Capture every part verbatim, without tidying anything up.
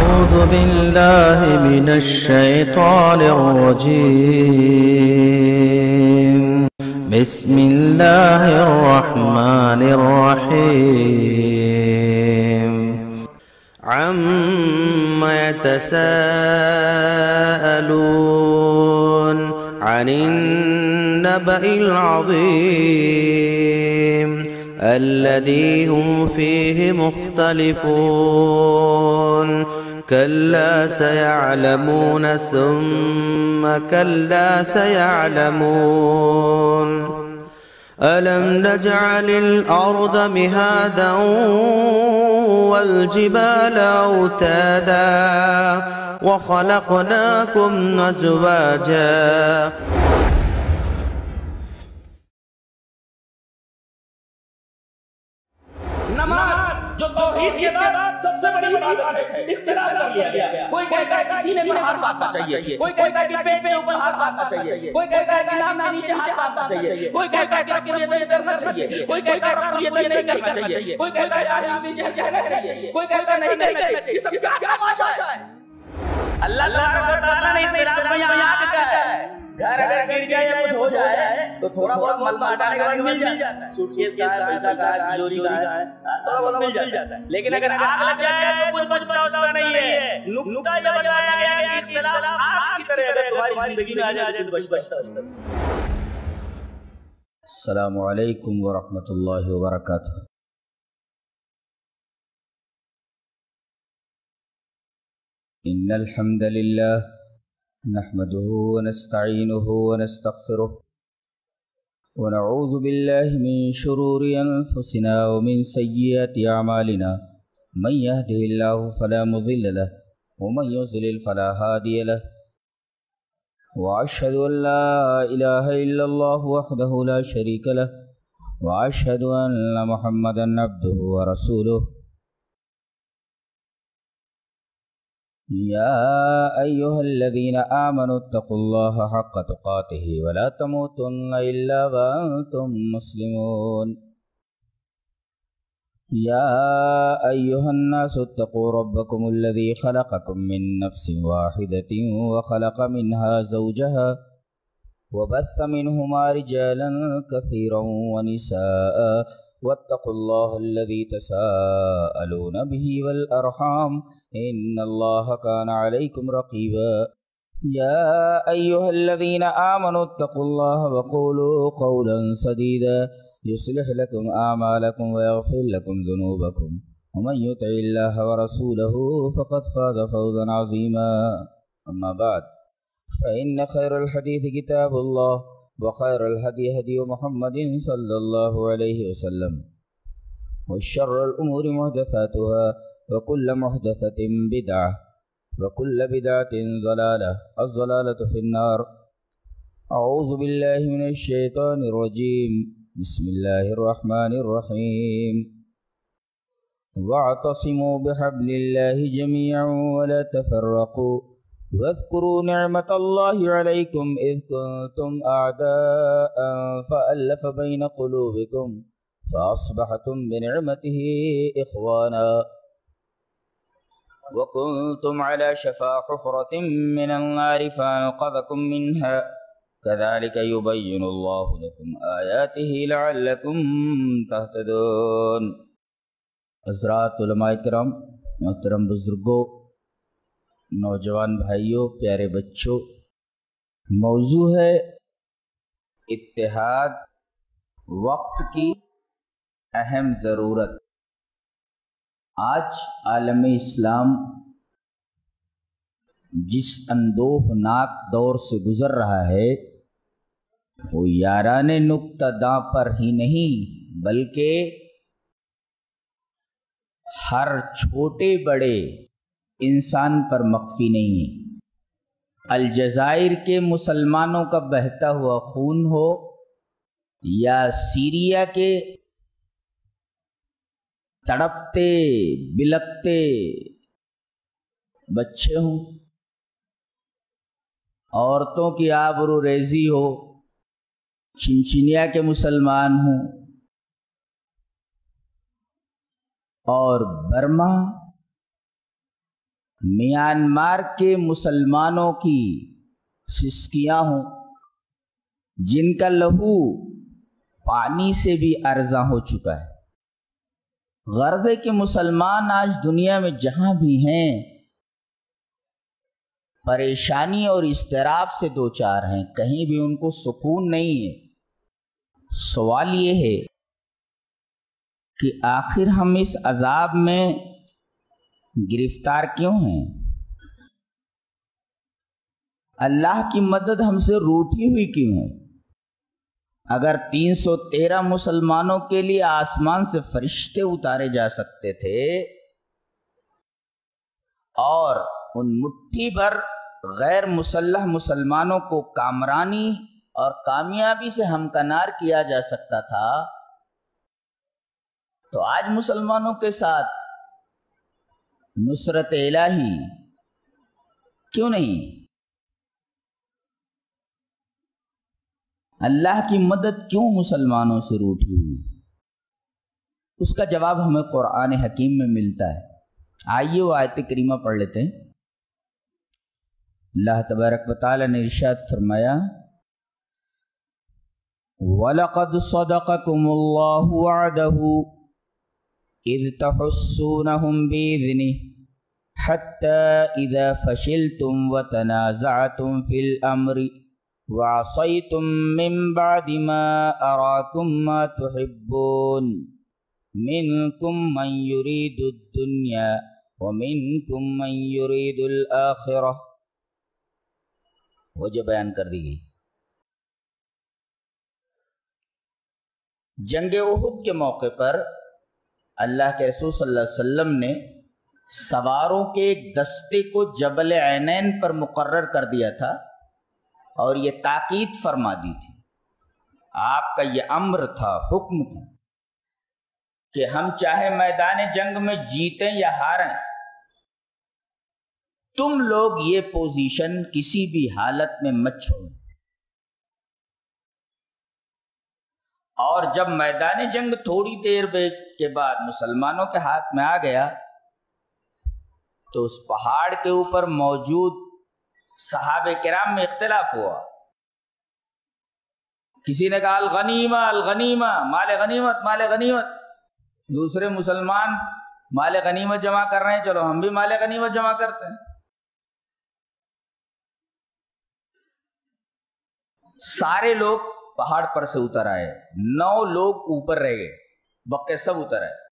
أعوذ بالله من الشيطان الرجيم. بسم الله الرحمن الرحيم. عم يتساءلون عن النبأ العظيم الذي هم فيه مختلفون. كلا سيعلمون ثم كلا سيعلمون. ألم نجعل الأرض مهادا والجبال أوتادا وخلقناكم أزواجا. نماز جو توحید کی بات سب سے بڑی عبادت ہے، اختلاف کر لیا گیا. کوئی کہتا ہے کہ سینے پر ہاتھ رکھنا چاہیے، کوئی کہتا ہے کہ پیٹ کے اوپر ہاتھ رکھنا چاہیے، کوئی کہتا ہے کہ ناک کے نیچے ہاتھ رکھنا چاہیے، کوئی کہتا ہے کہ رکوع یہ کرنا چاہیے، کوئی کہتا ہے رکوع یہ نہیں کرنا چاہیے، کوئی کہتا ہے آمین یہ کہنا چاہیے، کوئی کہتا ہے نہیں کہنا چاہیے. یہ سب کیا تماشا ہے؟ اللہ تبارک و تعالیٰ نے اختلاف کو یہاں آ کے کہا ہے. گھر اگر گر جائے یا کچھ ہو جائے تو تھوڑا بہت ملبہ ہٹانے کے بعد مل جاتا ہے. سوٹ کیس کا ہے، پیسہ کا ہے، تجوری کا ہے، تھوڑا بہت مل جاتا ہے. لیکن اگر آگ لگ جائے تو کچھ بچتا اس کا نہیں ہے. نکتہ یہ بتایا گیا کہ اختلاف آگ کی طرح اگر تمہاری زندگی میں آ جائے تو بچتا اس کا. السلام علیکم ورحمۃ اللہ وبرکاتہ. ان الحمد للہ نحمده ونستعینه ونستغفره ونعوذ باللہ من شرور انفسنا ومن سیئات اعمالنا. من يهده الله فلا مضل له ومن يضلل فلا هادي له. واشهد ان لا اله الا الله وحده لا شريك له واشهد ان محمدا عبده ورسوله. يا أيها الذين آمنوا اتقوا الله حق تقاته ولا تموتن إلا وأنتم مسلمون. يا أيها الناس اتقوا ربكم الذي خلقكم من نفس واحدة وخلق منها زوجها وبث منهما رجالا كثيرا ونساء واتقوا الله الذي تساءلون به والأرحام إن الله كان عليكم رقيبا. يا أيها الذين آمنوا اتقوا الله وقولوا قولا سديدا يصلح لكم أعمالكم ويغفر لكم ذنوبكم ومن يطع الله ورسوله فقد فاز فوزا عظيما. أما بعد فإن خير الحديث كتاب الله وخير الهدي هدي محمد صلى الله عليه وسلم وشر الأمور محدثاتها وكل محدثة بدعة وكل بدعة ضلالة. الضلالة في النار. أعوذ بالله من الشيطان الرجيم. بسم الله الرحمن الرحيم. واعتصموا بحبل الله جميعا ولا تفرقوا واذكروا نعمة الله عليكم إذ كنتم أعداء فألف بين قلوبكم فأصبحتم بنعمته إخوانا وكنتم على شفا حفرة من النار فأنقذكم منها كذلك يبين الله لكم آياته لعلكم تهتدون. حضرات علماء کرام، محترم بزرگوں، نوجوان بھائیوں، پیارے بچوں، موضوع ہے اتحاد، وقت کی اہم ضرورت. آج عالم اسلام جس اندوہناک دور سے گزر رہا ہے وہ یاران نقطہ داں پر ہی نہیں بلکہ ہر چھوٹے بڑے انسان پر مخفی نہیں ہے. الجزائر کے مسلمانوں کا بہتا ہوا خون ہو یا سیریا کے تڑپتے بلکتے بچے ہوں، عورتوں کی آبرو ریزی ہو، چنچنیا کے مسلمان ہوں اور برما میانمار کے مسلمانوں کی سسکیاں ہوں، جن کا لہو پانی سے بھی ارزاں ہو چکا ہے۔ غرض ہے کہ مسلمان آج دنیا میں جہاں بھی ہیں پریشانی اور اضطراب سے دو چار ہیں، کہیں بھی ان کو سکون نہیں ہے۔ سوال یہ ہے کہ آخر ہم اس عذاب میں گرفتار کیوں ہیں؟ اللہ کی مدد ہم سے روٹھی ہوئی کیوں ہے؟ اگر تین سو تیرہ مسلمانوں کے لیے آسمان سے فرشتے اتارے جا سکتے تھے اور ان مٹھی بھر غیر مسلح مسلمانوں کو کامرانی اور کامیابی سے ہمکنار کیا جا سکتا تھا، تو آج مسلمانوں کے ساتھ نصرت الہی کیوں نہیں؟ اللہ کی مدد کیوں مسلمانوں سے روٹھی ہوئی؟ اس کا جواب ہمیں قرآن حکیم میں ملتا ہے۔ آئیے وہ آیت کریمہ پڑھ لیتے ہیں۔ اللہ تبارک و تعالی نے ارشاد فرمایا، وَلَقَدْ صَدَقَكُمُ اللَّهُ وَعْدَهُ إِذْ تَحُسُّونَهُمْ بِإِذْنِهِ حَتَّى إِذَا فَشِلْتُمْ وَتَنَازَعْتُمْ فِي الْأَمْرِ وَعَصَيْتُمْ مِنْ بَعْدِ مَا أَرَاكُمْ مَا تُحِبُّونَ مِنْكُمْ مَنْ يُرِيدُ الدُّنْيَا وَمِنْكُمْ مَنْ يُرِيدُ الْآخِرَةَ، وجہ بیان کر دی گئی۔ جنگ احد کے موقع پر اللہ کے رسول صلی اللہ علیہ وسلم نے سواروں کے ایک دستے کو جبل عینین پر مقرر کر دیا تھا اور یہ تاکید فرما دی تھی، آپ کا یہ امر تھا، حکم تھا کہ ہم چاہے میدان جنگ میں جیتیں یا ہاریں، تم لوگ یہ پوزیشن کسی بھی حالت میں مت چھوڑو۔ اور جب میدان جنگ تھوڑی دیر کے بعد مسلمانوں کے ہاتھ میں آ گیا تو اس پہاڑ کے اوپر موجود صحابہ کرام میں اختلاف ہوا۔ کسی نے کہا الغنیمہ الغنیمہ، مال غنیمت مال غنیمت، دوسرے مسلمان مال غنیمت جمع کر رہے ہیں، چلو ہم بھی مال غنیمت جمع کرتے ہیں۔ سارے لوگ پہاڑ پر سے اتر آئے، نو لوگ اوپر رہ گئے، بقیہ سب اتر آئے۔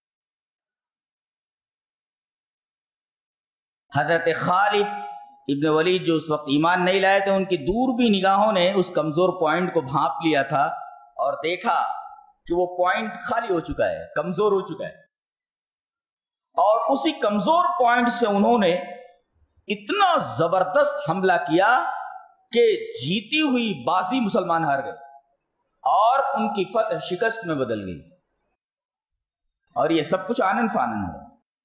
حضرت خالد ابن ولید جو اس وقت ایمان نہیں لائے تھے، ان کی دور بھی نگاہوں نے اس کمزور پوائنٹ کو بھانپ لیا تھا اور دیکھا کہ وہ پوائنٹ خالی ہو چکا ہے، کمزور ہو چکا ہے، اور اسی کمزور پوائنٹ سے انہوں نے اتنا زبردست حملہ کیا کہ جیتی ہوئی بازی مسلمان ہار گئے اور ان کی فتح شکست میں بدل گئی، اور یہ سب کچھ آنن فانن ہوا۔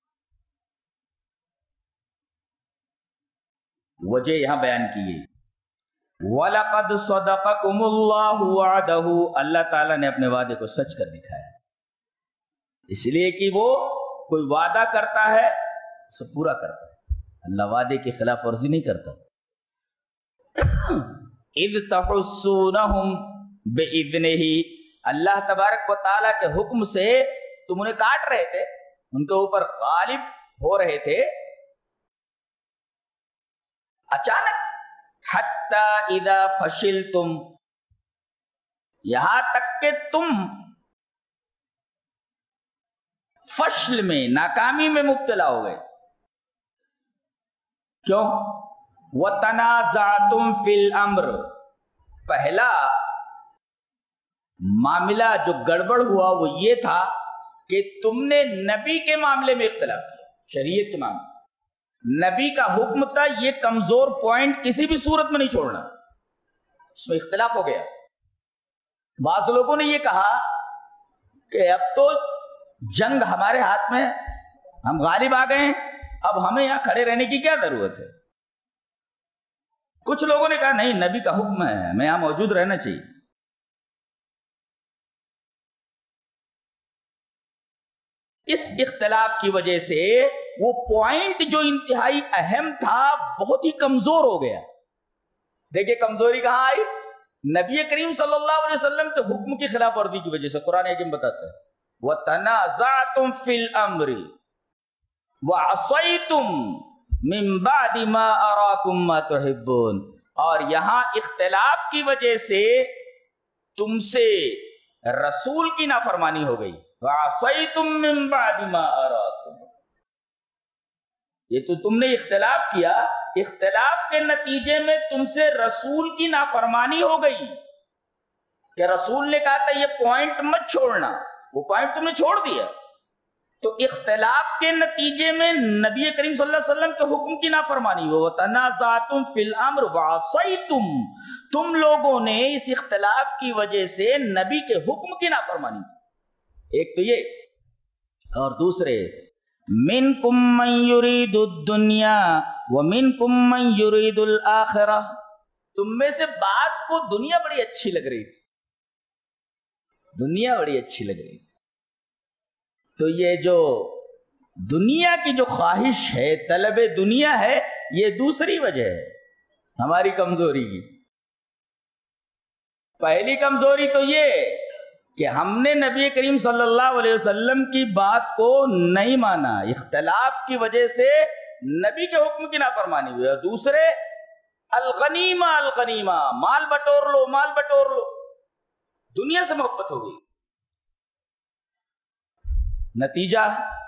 وجہ یہاں بیان کی گئی، وَلَقَدْ صَدَقَكُمُ اللَّهُ وَعْدَهُ، اللہ تعالیٰ نے اپنے وعدے کو سچ کر دکھایا، اس لیے کہ وہ کوئی وعدہ کرتا ہے اسے پورا کرتا ہے، اللہ وعدے کی خلاف ورزی نہیں کرتا۔ اِذْ تَحُسُّونَهُمْ بِإِذْنِهِ، اللہ تبارک و تعالیٰ کے حکم سے تم انہیں کاٹ رہے تھے، ان کے اوپر غالب ہو رہے تھے، اچانک حتی اذا فشلتم، یہاں تک کہ تم فشل میں، ناکامی میں مبتلا ہو گئے۔ کیوں؟ وَتَنَازَعْتُمْ فِي الْأَمْرِ، پہلا معاملہ جو گڑبڑ ہوا وہ یہ تھا کہ تم نے نبی کے معاملے میں اختلاف کیا، شریعت کے معاملے، نبی کا حکم تھا یہ کمزور پوائنٹ کسی بھی صورت میں نہیں چھوڑنا، اس میں اختلاف ہو گیا۔ بعض لوگوں نے یہ کہا کہ اب تو جنگ ہمارے ہاتھ میں، ہم غالب آ گئے ہیں، اب ہمیں یہاں کھڑے رہنے کی کیا ضرورت ہے۔ کچھ لوگوں نے کہا نہیں، نبی کا حکم ہے، ہمیں یہاں موجود رہنا چاہیے۔ اس اختلاف کی وجہ سے وہ پوائنٹ جو انتہائی اہم تھا بہت ہی کمزور ہو گیا. دیکھیں کمزوری کہاں آئی؟ نبی کریم صلی اللہ علیہ وسلم کے حکم کی خلاف ورزی کی وجہ سے. قرآن حکیم بتاتا ہے وَتَنَازَعْتُمْ فِي الْأَمْرِ وَعَصَيْتُمْ مِنْ بَعْدِ مَا أَرَاكُمْ مَا تُحِبُّونَ. اور یہاں اختلاف کی وجہ سے تم سے رسول کی نافرمانی ہو گئی. وَعَصَيْتُمْ مِنْ بَعْدِ مَا أَرَاكُمْ. یہ تو تم نے اختلاف کیا، اختلاف کے نتیجے میں تم سے رسول کی نافرمانی ہو گئی کہ رسول نے کہا تھا یہ پوائنٹ مت چھوڑنا، وہ پوائنٹ تم نے چھوڑ دیا. تو اختلاف کے نتیجے میں نبی کریم صلی اللہ علیہ وسلم کے حکم کی نافرمانی ہو. تنازعتم فی الامر وعصیتم. تم لوگوں نے اس اختلاف کی وجہ سے نبی کے حکم کی نافرمانی. ایک تو یہ، اور دوسرے منکم من یرید الدنیا ومنکم من یرید الآخرہ. تم میں سے بعض کو دنیا بڑی اچھی لگ رہی تھی، دنیا بڑی اچھی لگ رہی تھی. تو یہ جو دنیا کی جو خواہش ہے، طلب دنیا ہے، یہ دوسری وجہ ہے ہماری کمزوری کی. پہلی کمزوری تو یہ کہ ہم نے نبی کریم صلی اللہ علیہ وسلم کی بات کو نہیں مانا، اختلاف کی وجہ سے نبی کے حکم کی نافرمانی ہوئی. اور دوسرے الغنیمہ الغنیمہ، مال بٹور لو مال بٹور لو، دنیا سے محبت ہو گئی. نتیجہ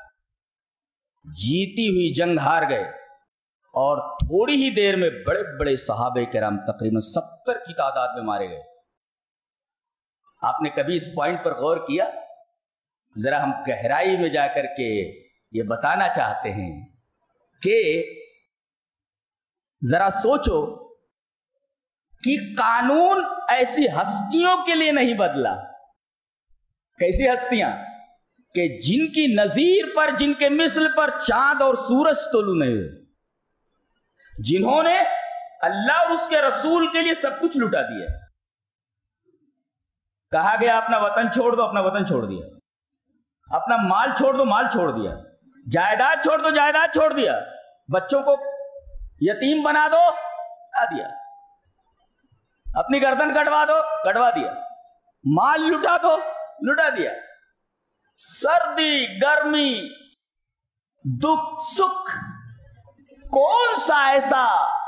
جیتی ہوئی جنگ ہار گئے، اور تھوڑی ہی دیر میں بڑے بڑے صحابہ کرام تقریباً ستر کی تعداد میں مارے گئے. آپ نے کبھی اس پوائنٹ پر غور کیا؟ ذرا ہم گہرائی میں جا کر کے یہ بتانا چاہتے ہیں کہ ذرا سوچو کہ قانون ایسی ہستیوں کے لیے نہیں بدلا. کیسی ہستیاں کہ جن کی نظیر پر، جن کے مثل پر چاند اور سورج طلوع نہیں ہوئے، جنہوں نے اللہ اور اس کے رسول کے لیے سب کچھ لٹا دیا. کہا گیا اپنا وطن چھوڑ دو، اپنا وطن چھوڑ دیا. اپنا مال چھوڑ دو، مال چھوڑ دیا. جائیداد چھوڑ دو، جائیداد چھوڑ دیا. بچوں کو یتیم بنا دو، بنا دیا. اپنی گردن کٹوا دو، کٹوا دیا. مال لٹا دو، لٹا دیا. سردی گرمی دکھ سکھ، کون سا ایسا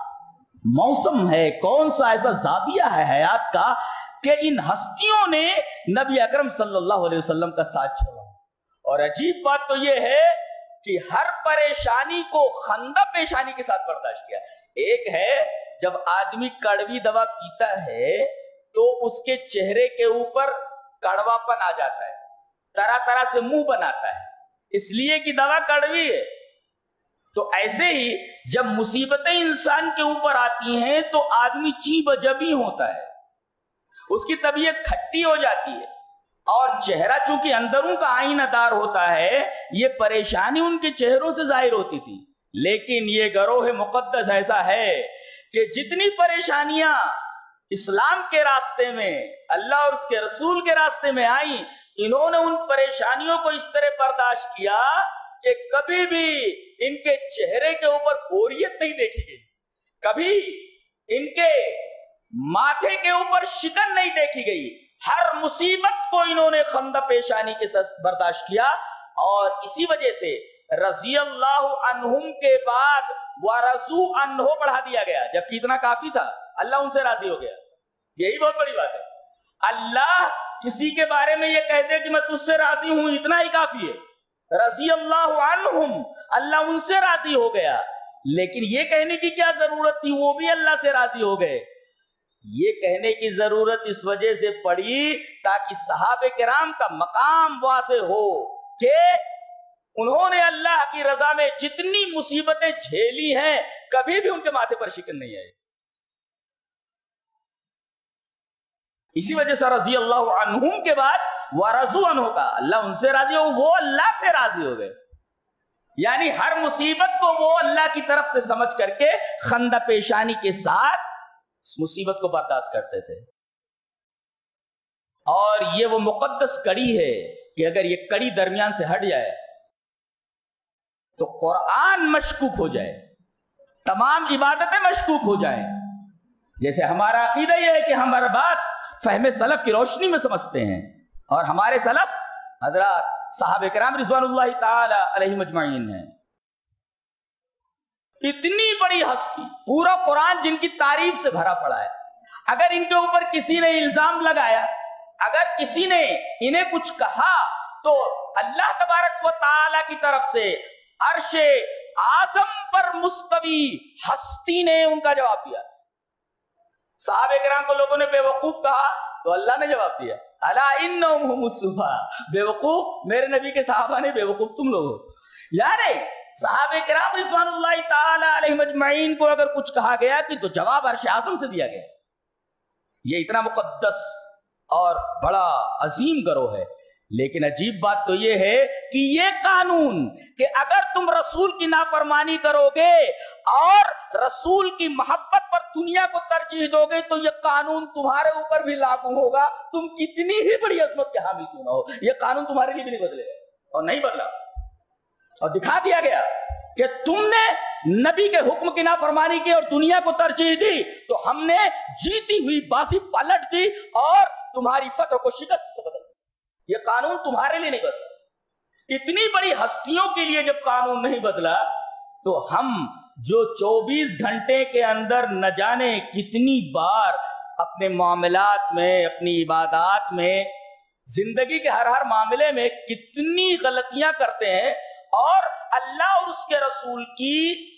موسم ہے، کون سا ایسا زاویہ ہے حیات کا کہ ان ہستیوں نے نبی اکرم صلی اللہ علیہ وسلم کا ساتھ چھوڑا. اور عجیب بات تو یہ ہے کہ ہر پریشانی کو خندہ پیشانی کے ساتھ برداشت کیا. ایک ہے جب آدمی کڑوی دوا پیتا ہے تو اس کے چہرے کے اوپر کڑوا پن آ جاتا ہے، طرح طرح سے منہ بناتا ہے، اس لیے کہ دوا کڑوی ہے. تو ایسے ہی جب مصیبتیں انسان کے اوپر آتی ہیں تو آدمی چی بجبی ہوتا ہے، اس کی طبیعت کھٹی ہو جاتی ہے. اور چہرہ چونکہ اندروں کا آئینہ دار ہوتا ہے، یہ پریشانی ان کے چہروں سے ظاہر ہوتی تھی. لیکن یہ گروہ مقدس ایسا ہے کہ جتنی پریشانیاں اسلام کے راستے میں، اللہ اور اس کے رسول کے راستے میں آئیں، انہوں نے ان پریشانیوں کو اس طرح برداشت کیا کہ کبھی بھی ان کے چہرے کے اوپر بوریت نہیں دیکھی گئی، کبھی ان کے ماتھے کے اوپر شکن نہیں دیکھی گئی. ہر مصیبت کو انہوں نے خندہ پیشانی کے ساتھ برداشت کیا. اور اسی وجہ سے رضی اللہ عنہم کے بعد ورضوا عنہ بڑھا دیا گیا، جبکہ اتنا کافی تھا. اللہ ان سے راضی ہو گیا. یہی بہت بڑی بات ہے. اللہ کسی کے بارے میں یہ کہتے کہ میں تجھ سے راضی ہوں، اتنا ہی کافی ہے. رضی اللہ عنہم، اللہ ان سے راضی ہو گیا. لیکن یہ کہنے کی کیا ضرورت تھی وہ بھی اللہ سے راضی ہو گئے؟ یہ کہنے کی ضرورت اس وجہ سے پڑی تاکہ صحابہ کرام کا مقام واضح ہو کہ انہوں نے اللہ کی رضا میں جتنی مصیبتیں جھیلی ہیں کبھی بھی ان کے ماتھے پر شکن نہیں آئی. اسی وجہ سے رضی اللہ عنہم کے بعد ورضوا عنہ کا، اللہ ان سے راضی ہو، وہ اللہ سے راضی ہو گئے. یعنی ہر مصیبت کو وہ اللہ کی طرف سے سمجھ کر کے خندہ پیشانی کے ساتھ اس مصیبت کو برداشت کرتے تھے. اور یہ وہ مقدس کڑی ہے کہ اگر یہ کڑی درمیان سے ہٹ جائے تو قرآن مشکوک ہو جائے، تمام عبادتیں مشکوک ہو جائیں. جیسے ہمارا عقیدہ یہ ہے کہ ہم ہر بات فہم سلف کی روشنی میں سمجھتے ہیں، اور ہمارے سلف حضرات صحابہ کرام رضوان اللہ تعالی علیہم اجمعین ہیں. اتنی بڑی ہستی، پورا قرآن جن کی تعریف سے بھرا پڑا ہے. اگر ان کے اوپر کسی نے الزام لگایا، اگر کسی نے انہیں کچھ کہا، تو اللہ تبارک و تعالی کی طرف سے عرش اعظم پر مستوی ہستی نے ان کا جواب دیا. صحابہ کرام کو لوگوں نے بے وقوف کہا تو اللہ نے جواب دیا الا انہم هم السفہاء، بے وقوف میرے نبی کے صحابہ نے، بے وقوف تم لوگ ہو. یعنی صحابہ کرام رضوان اللہ تعالی علیہم اجمعین کو اگر کچھ کہا گیا کہ تو جواب عرش اعظم سے دیا گیا. یہ اتنا مقدس اور بڑا عظیم گروہ ہے. لیکن عجیب بات تو یہ ہے کہ یہ قانون کہ اگر تم رسول کی نافرمانی کرو گے اور رسول کی محبت پر دنیا کو ترجیح دو گے تو یہ قانون تمہارے اوپر بھی لاگو ہوگا، تم کتنی ہی بڑی عظمت کے حامل کیوں نہ ہو. یہ قانون تمہارے لیے بھی نہیں بدلے گا، اور نہیں بدلا. اور دکھا دیا گیا کہ تم نے نبی کے حکم کی نافرمانی کی اور دنیا کو ترجیح دی تو ہم نے جیتی ہوئی بازی پلٹ دی اور تمہاری فتح کو شکست سے بدل دی. یہ قانون تمہارے لیے نہیں بدلا. اتنی بڑی ہستیوں کے لیے جب قانون نہیں بدلا تو ہم جو چوبیس گھنٹے کے اندر نہ جانے کتنی بار اپنے معاملات میں، اپنی عبادات میں، زندگی کے ہر ہر معاملے میں کتنی غلطیاں کرتے ہیں اور اللہ اور اس کے رسول کی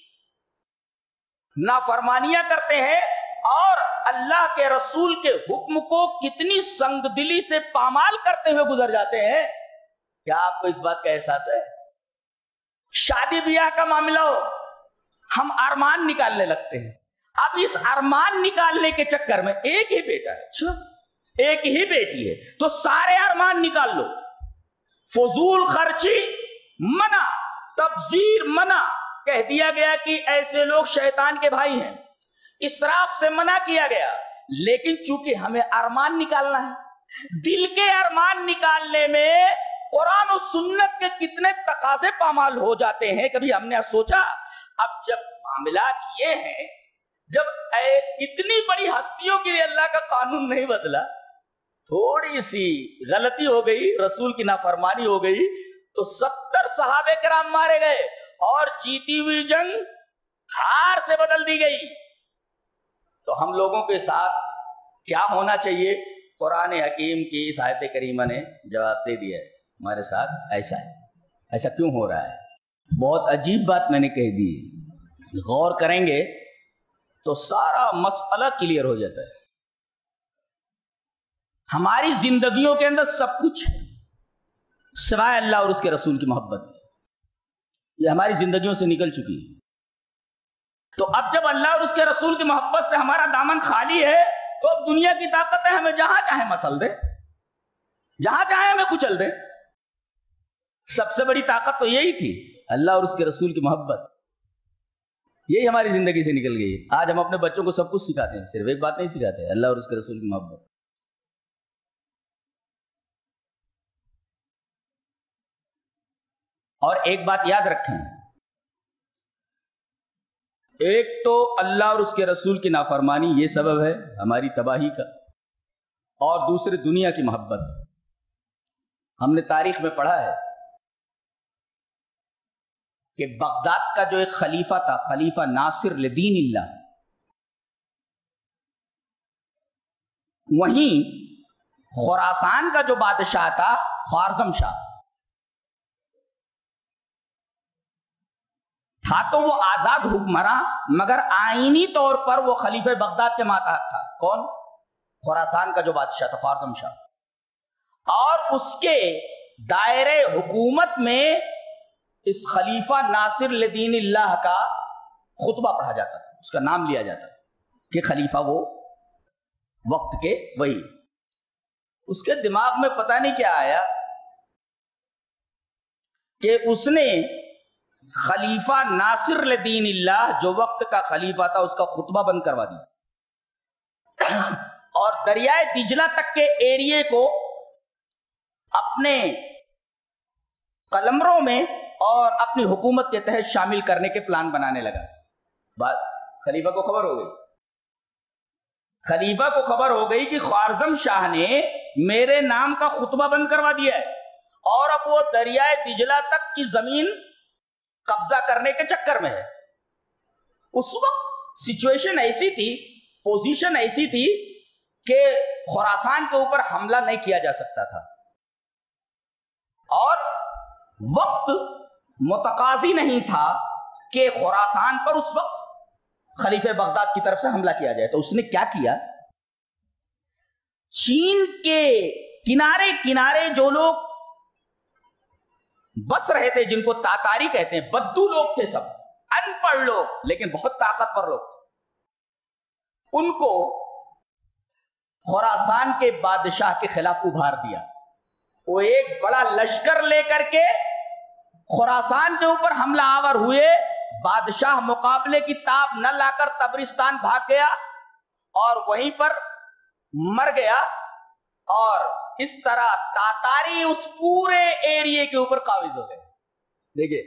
نافرمانیاں کرتے ہیں اور اللہ کے رسول کے حکم کو کتنی سنگ دلی سے پامال کرتے ہوئے گزر جاتے ہیں. کیا آپ کو اس بات کا احساس ہے؟ شادی بیاہ کا معاملہ ہو، ہم ارمان نکالنے لگتے ہیں. اب اس ارمان نکالنے کے چکر میں ایک ہی بیٹا ہے، اچھا ایک ہی بیٹی ہے تو سارے ارمان نکال لو. فضول خرچی منع، تبذیر منع، کہہ دیا گیا کہ ایسے لوگ شیطان کے بھائی ہیں. اسراف سے منع کیا گیا. لیکن چونکہ ہمیں ارمان نکالنا ہے، دل کے ارمان نکالنے میں قرآن و سنت کے کتنے تقاضے پامال ہو جاتے ہیں. کبھی ہم نے سوچا؟ اب جب معاملات یہ ہیں، جب اتنی بڑی ہستیوں کے لیے اللہ کا قانون نہیں بدلا، تھوڑی سی غلطی ہو گئی، رسول کی نافرمانی ہو گئی تو ستر صحابہ کرام مارے گئے اور جیتی ہوئی جنگ ہار سے بدل دی گئی. تو ہم لوگوں کے ساتھ کیا ہونا چاہیے؟ قرآن حکیم کی اس آیت کریمہ نے جواب دے دیا ہے. ہمارے ساتھ ایسا ہے. ایسا کیوں ہو رہا ہے؟ بہت عجیب بات میں نے کہہ دی. غور کریں گے تو سارا مسئلہ کلیئر ہو جاتا ہے. ہماری زندگیوں کے اندر سب کچھ ہے سوائے اللہ اور اس کے رسول کی محبت. یہ ہماری زندگیوں سے نکل چکی ہے. تو اب جب اللہ اور اس کے رسول کی محبت سے ہمارا دامن خالی ہے تو اب دنیا کی طاقت ہے ہمیں جہاں چاہے مسل دے، جہاں چاہے ہمیں کچل دے. سب سے بڑی طاقت تو یہی تھی، اللہ اور اس کے رسول کی محبت. یہی ہماری زندگی سے نکل گئی. آج ہم اپنے بچوں کو سب کچھ سکھاتے ہیں، صرف ایک بات نہیں سکھاتے، اللہ اور اس کے رسول کی محبت. اور ایک بات یاد رکھیں، ایک تو اللہ اور اس کے رسول کی نافرمانی یہ سبب ہے ہماری تباہی کا، اور دوسرے دنیا کی محبت. ہم نے تاریخ میں پڑھا ہے کہ بغداد کا جو ایک خلیفہ تھا، خلیفہ ناصر لدین اللہ، وہیں خراسان کا جو بادشاہ تھا خوارزم شاہ تھا، تو وہ آزاد حکمراں مگر آئینی طور پر وہ خلیفہ بغداد کے ماتحت تھا. کون؟ خراسان کا جو بادشاہ تھا خوارزم شاہ. اور اس کے دائرے حکومت میں اس خلیفہ ناصر لدین اللہ کا خطبہ پڑھا جاتا تھا، اس کا نام لیا جاتا تھا کہ خلیفہ وہ وقت کے وہی. اس کے دماغ میں پتہ نہیں کیا آیا کہ اس نے خلیفہ ناصر لدین اللہ جو وقت کا خلیفہ تھا اس کا خطبہ بند کروا دیا اور دریائے دجلہ تک کے ایریے کو اپنے قلمروں میں اور اپنی حکومت کے تحت شامل کرنے کے پلان بنانے لگا. بات خلیفہ کو خبر ہو گئی خلیفہ کو خبر ہو گئی کہ خوارزم شاہ نے میرے نام کا خطبہ بند کروا دیا ہے اور اب وہ دریائے دجلہ تک کی زمین قبضہ کرنے کے چکر میں ہے. اس وقت سچویشن ایسی تھی، پوزیشن ایسی تھی کہ خراسان کے اوپر حملہ نہیں کیا جا سکتا تھا اور وقت متقاضی نہیں تھا کہ خراسان پر اس وقت خلیفہ بغداد کی طرف سے حملہ کیا جائے. تو اس نے کیا کیا، چین کے کنارے کنارے جو لوگ بس رہے تھے، جن کو تاتاری کہتے ہیں، بدو لوگ تھے، سب ان پڑھ لوگ لیکن بہت طاقتور لوگ تھے، ان کو خراسان کے بادشاہ کے خلاف ابھار دیا. وہ ایک بڑا لشکر لے کر کے خراسان کے اوپر حملہ آور ہوئے. بادشاہ مقابلے کی تاب نہ لا کر تبرستان بھاگ گیا اور وہیں پر مر گیا، اور اس طرح تاتاری اس پورے ایریے کے اوپر قابض ہو گئے. دیکھیے،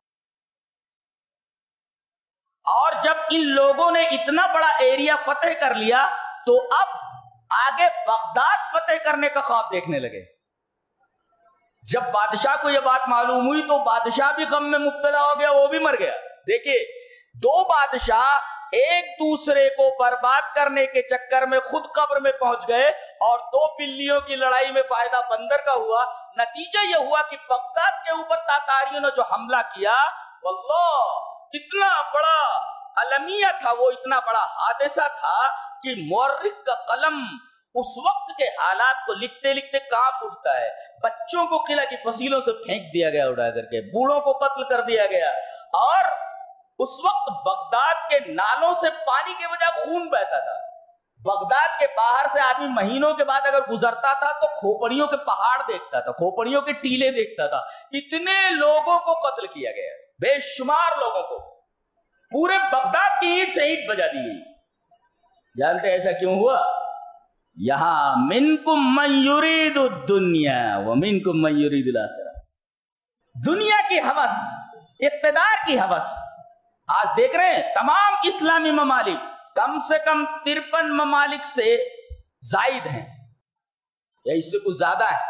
اور جب ان لوگوں نے اتنا بڑا ایریا فتح کر لیا تو اب آگے بغداد فتح کرنے کا خواب دیکھنے لگے. جب بادشاہ کو یہ بات معلوم ہوئی تو بادشاہ بھی غم میں مبتلا ہو گیا، وہ بھی مر گیا. دیکھیے، دو بادشاہ ایک دوسرے کو برباد کرنے کے چکر میں خود قبر میں پہنچ گئے اور دو بلیوں کی لڑائی میں فائدہ بندر کا ہوا. نتیجہ یہ ہوا کہ بغداد کے اوپر تاتاریوں نے جو حملہ کیا، واللہ اتنا بڑا المیہ تھا، وہ اتنا بڑا حادثہ تھا کہ مورخ کا قلم اس وقت کے حالات کو لکھتے لکھتے کانپ اٹھتا ہے. بچوں کو قلعہ کی فصیلوں سے پھینک دیا گیا اڑا کر کے، بوڑھوں کو قتل کر دیا گیا، اور اس وقت بغداد کے نالوں سے پانی کے بجائے خون بہتا تھا. بغداد کے باہر سے آدمی مہینوں کے بعد اگر گزرتا تھا تو کھوپڑیوں کے پہاڑ دیکھتا تھا، کھوپڑیوں کے ٹیلے دیکھتا تھا. اتنے لوگوں کو قتل کیا گیا، بے شمار لوگوں کو، پورے بغداد کی اینٹ سے اینٹ بجا دی گئی. جانتے ایسا کیوں ہوا؟ یہاں منکم من یرید الدنیا ومنکم من یرید الاخرہ. دنیا کی ہوس، اقتدار کی ہوس. آج دیکھ رہے ہیں تمام اسلامی ممالک کم سے کم ترپن ممالک سے زائد ہیں یا اس سے کچھ زیادہ ہے.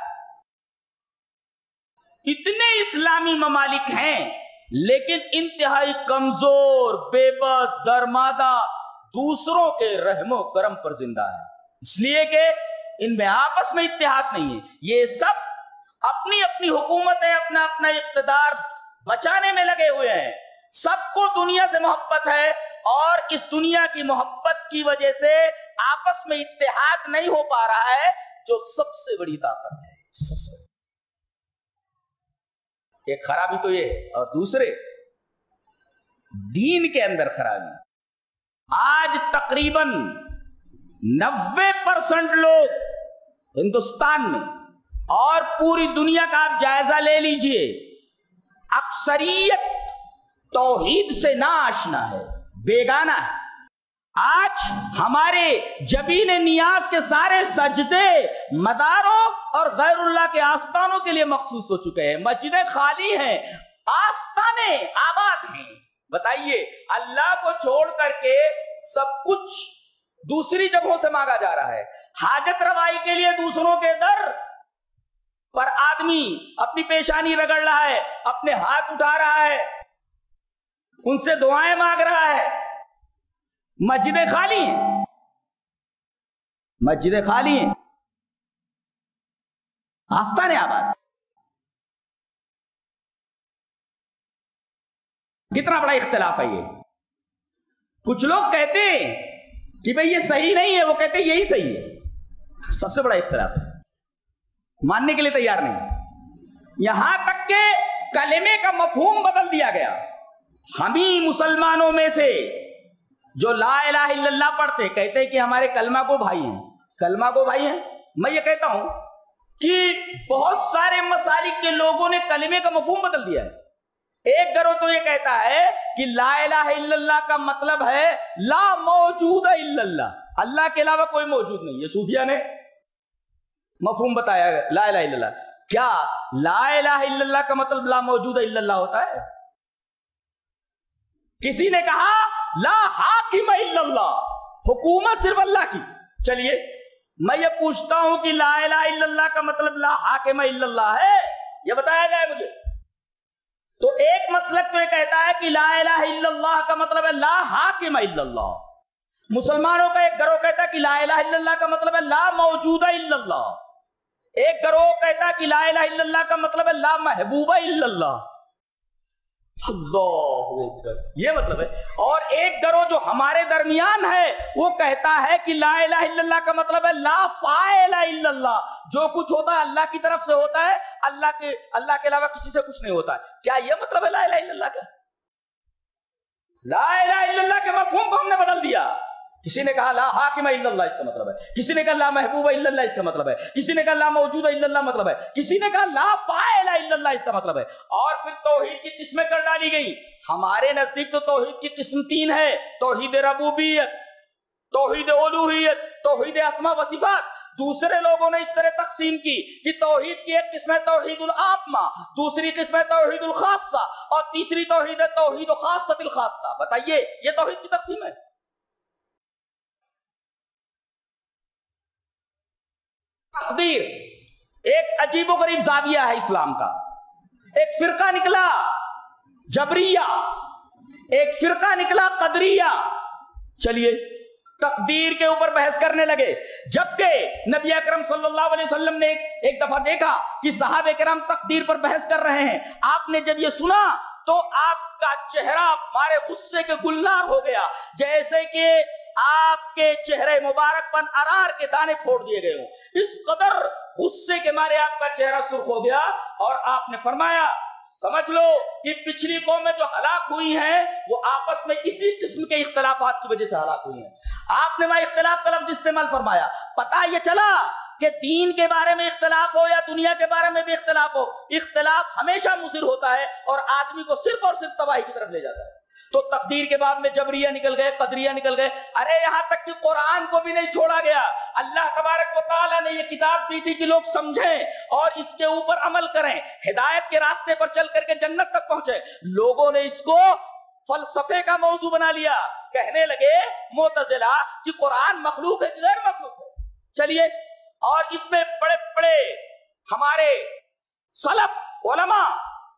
اتنے اسلامی ممالک ہیں لیکن انتہائی کمزور، بے بس، درمادہ، دوسروں کے رحم و کرم پر زندہ ہے، اس لیے کہ ان میں آپس میں اتحاد نہیں ہے. یہ سب اپنی اپنی حکومتیں، اپنا اپنا اقتدار بچانے میں لگے ہوئے ہیں. سب کو دنیا سے محبت ہے اور اس دنیا کی محبت کی وجہ سے آپس میں اتحاد نہیں ہو پا رہا ہے، جو سب سے بڑی طاقت ہے. سب سے ایک خرابی تو یہ، اور دوسرے دین کے اندر خرابی. آج تقریباً نوے پرسنٹ لوگ ہندوستان میں اور پوری دنیا کا آپ جائزہ لے لیجئے، اکثریت توحید سے نا آشنا ہے، بیگانہ ہے. آج ہمارے جبین نیاز کے سارے سجدے مداروں اور غیر اللہ کے آستانوں کے لیے مخصوص ہو چکے ہیں. مسجدیں خالی ہیں، آستانے آباد ہیں. بتائیے، اللہ کو چھوڑ کر کے سب کچھ دوسری جگہوں سے مانگا جا رہا ہے. حاجت روائی کے لیے دوسروں کے در پر آدمی اپنی پیشانی رگڑ رہا ہے، اپنے ہاتھ اٹھا رہا ہے، ان سے دعائیں مانگ رہا ہے. مسجدیں خالی ہیں، مسجدیں خالی ہیں، آستانے آباد. کتنا بڑا اختلاف ہے یہ. کچھ لوگ کہتے ہیں کہ بھئی یہ صحیح نہیں ہے، وہ کہتے ہیں یہی صحیح ہے. سب سے بڑا اختلاف ہے، ماننے کے لیے تیار نہیں. یہاں تک کہ کلمے کا مفہوم بدل دیا گیا. ہمیں مسلمانوں میں سے جو لا الہ الا اللہ پڑھتے کہتے ہیں کہ ہمارے کلمہ کو بھائی ہیں، کلمہ کو بھائی ہیں. میں یہ کہتا ہوں کہ بہت سارے مسالک کے لوگوں نے کلمے کا مفہوم بدل دیا ہے. ایک گروہ تو یہ کہتا ہے کہ لا الہ الا اللہ کا مطلب ہے لا موجود الا اللہ، اللہ کے علاوہ کوئی موجود نہیں. یہ صوفیہ نے مفہوم بتایا ہے لا الہ الا اللہ. کیا لا الہ الا اللہ کا مطلب لا موجود الا اللہ ہوتا ہے؟ کسی نے کہا لا حاکم الا اللہ، حکومت صرف اللہ کی. چلیے میں یہ پوچھتا ہوں کہ لا الہ الا اللہ کا مطلب لا حاکم الا اللہ ہے؟ یہ بتایا جائے مجھے. تو ایک مسلک تو یہ کہتا ہے کہ لا الہ الا اللہ کا مطلب ہے لا حاکم الا اللہ. مسلمانوں کا ایک گروہ کہتا ہے کہ لا الہ الا اللہ کا مطلب ہے لا موجود الا اللہ. ایک گروہ کہتا ہے کہ لا الہ الا اللہ کا مطلب ہے لا محبوب الا اللہ. اللہ اکبر، یہ مطلب ہے. اور ایک گروہ جو ہمارے درمیان ہے وہ کہتا ہے کہ لا الہ الا اللہ کا مطلب ہے لا فاعل الا اللہ، جو کچھ ہوتا ہے اللہ کی طرف سے ہوتا ہے، اللہ کے اللہ کے علاوہ کسی سے کچھ نہیں ہوتا ہے. کیا یہ مطلب ہے لا الہ الا اللہ کا؟ لا الہ الا اللہ کے مفہوم کو ہم نے بدل دیا. کسی نے کہا لا حاکم الا اللہ، اس کا مطلب ہے. کسی نے کہا لا محبوب الا اللہ، اس کا مطلب ہے. کسی نے کہا لا موجود الا اللہ، مطلب ہے. کسی نے کہا لا فاعل الا اللہ، اس کا مطلب ہے. اور پھر توحید کی قسمیں کر ڈالی گئی. ہمارے نزدیک تو توحید کی قسم تین ہے: توحید ربوبیت، توحید الوہیت، توحید اسماء و صفات. دوسرے لوگوں نے اس طرح تقسیم کی کہ توحید کی ایک قسم ہے توحید العامہ، دوسری قسم ہے توحید الخاصہ، اور تیسری توحید ہے توحید خاصۃ الخاصہ. بتائیے یہ توحید کی تقسیم ہے؟ تقدیر ایک عجیب و غریب زاویہ ہے اسلام کا. ایک فرقہ نکلا جبریہ، ایک فرقہ نکلا قدریہ. چلیے تقدیر کے اوپر بحث کرنے لگے، جبکہ نبی اکرم صلی اللہ علیہ وسلم نے ایک دفعہ دیکھا کہ صحابہ کرام تقدیر پر بحث کر رہے ہیں. آپ نے جب یہ سنا تو آپ کا چہرہ مارے غصے کے گلنار ہو گیا، جیسے کہ آپ کے چہرے مبارک پر انار کے دانے پھوڑ دیے گئے ہوں. اس قدر غصے کے مارے آپ کا چہرہ سرخ ہو گیا، اور آپ نے فرمایا سمجھ لو کہ پچھلی قومیں جو ہلاک ہوئی ہیں وہ آپس میں اسی قسم کے اختلافات کی وجہ سے ہلاک ہوئی ہیں. آپ نے وہاں اختلاف کا لفظ استعمال فرمایا. پتہ یہ چلا کہ دین کے بارے میں اختلاف ہو یا دنیا کے بارے میں بھی اختلاف ہو، اختلاف ہمیشہ مضر ہوتا ہے اور آدمی کو صرف اور صرف تباہی کی طرف لے جاتا ہے. تو تقدیر کے بعد میں جبریہ نکل گئے، قدریہ نکل گئے. ارے یہاں تک کہ قرآن کو بھی نہیں چھوڑا گیا. اللہ تبارک و تعالیٰ نے یہ کتاب دی تھی کہ لوگ سمجھیں اور اس کے اوپر عمل کریں، ہدایت کے راستے پر چل کر کے جنت تک پہنچے. لوگوں نے اس کو فلسفے کا موضوع بنا لیا، کہنے لگے معتزلہ کہ قرآن مخلوق ہے کہ غیر مخلوق ہے. چلیے، اور اس میں بڑے بڑے ہمارے سلف علماء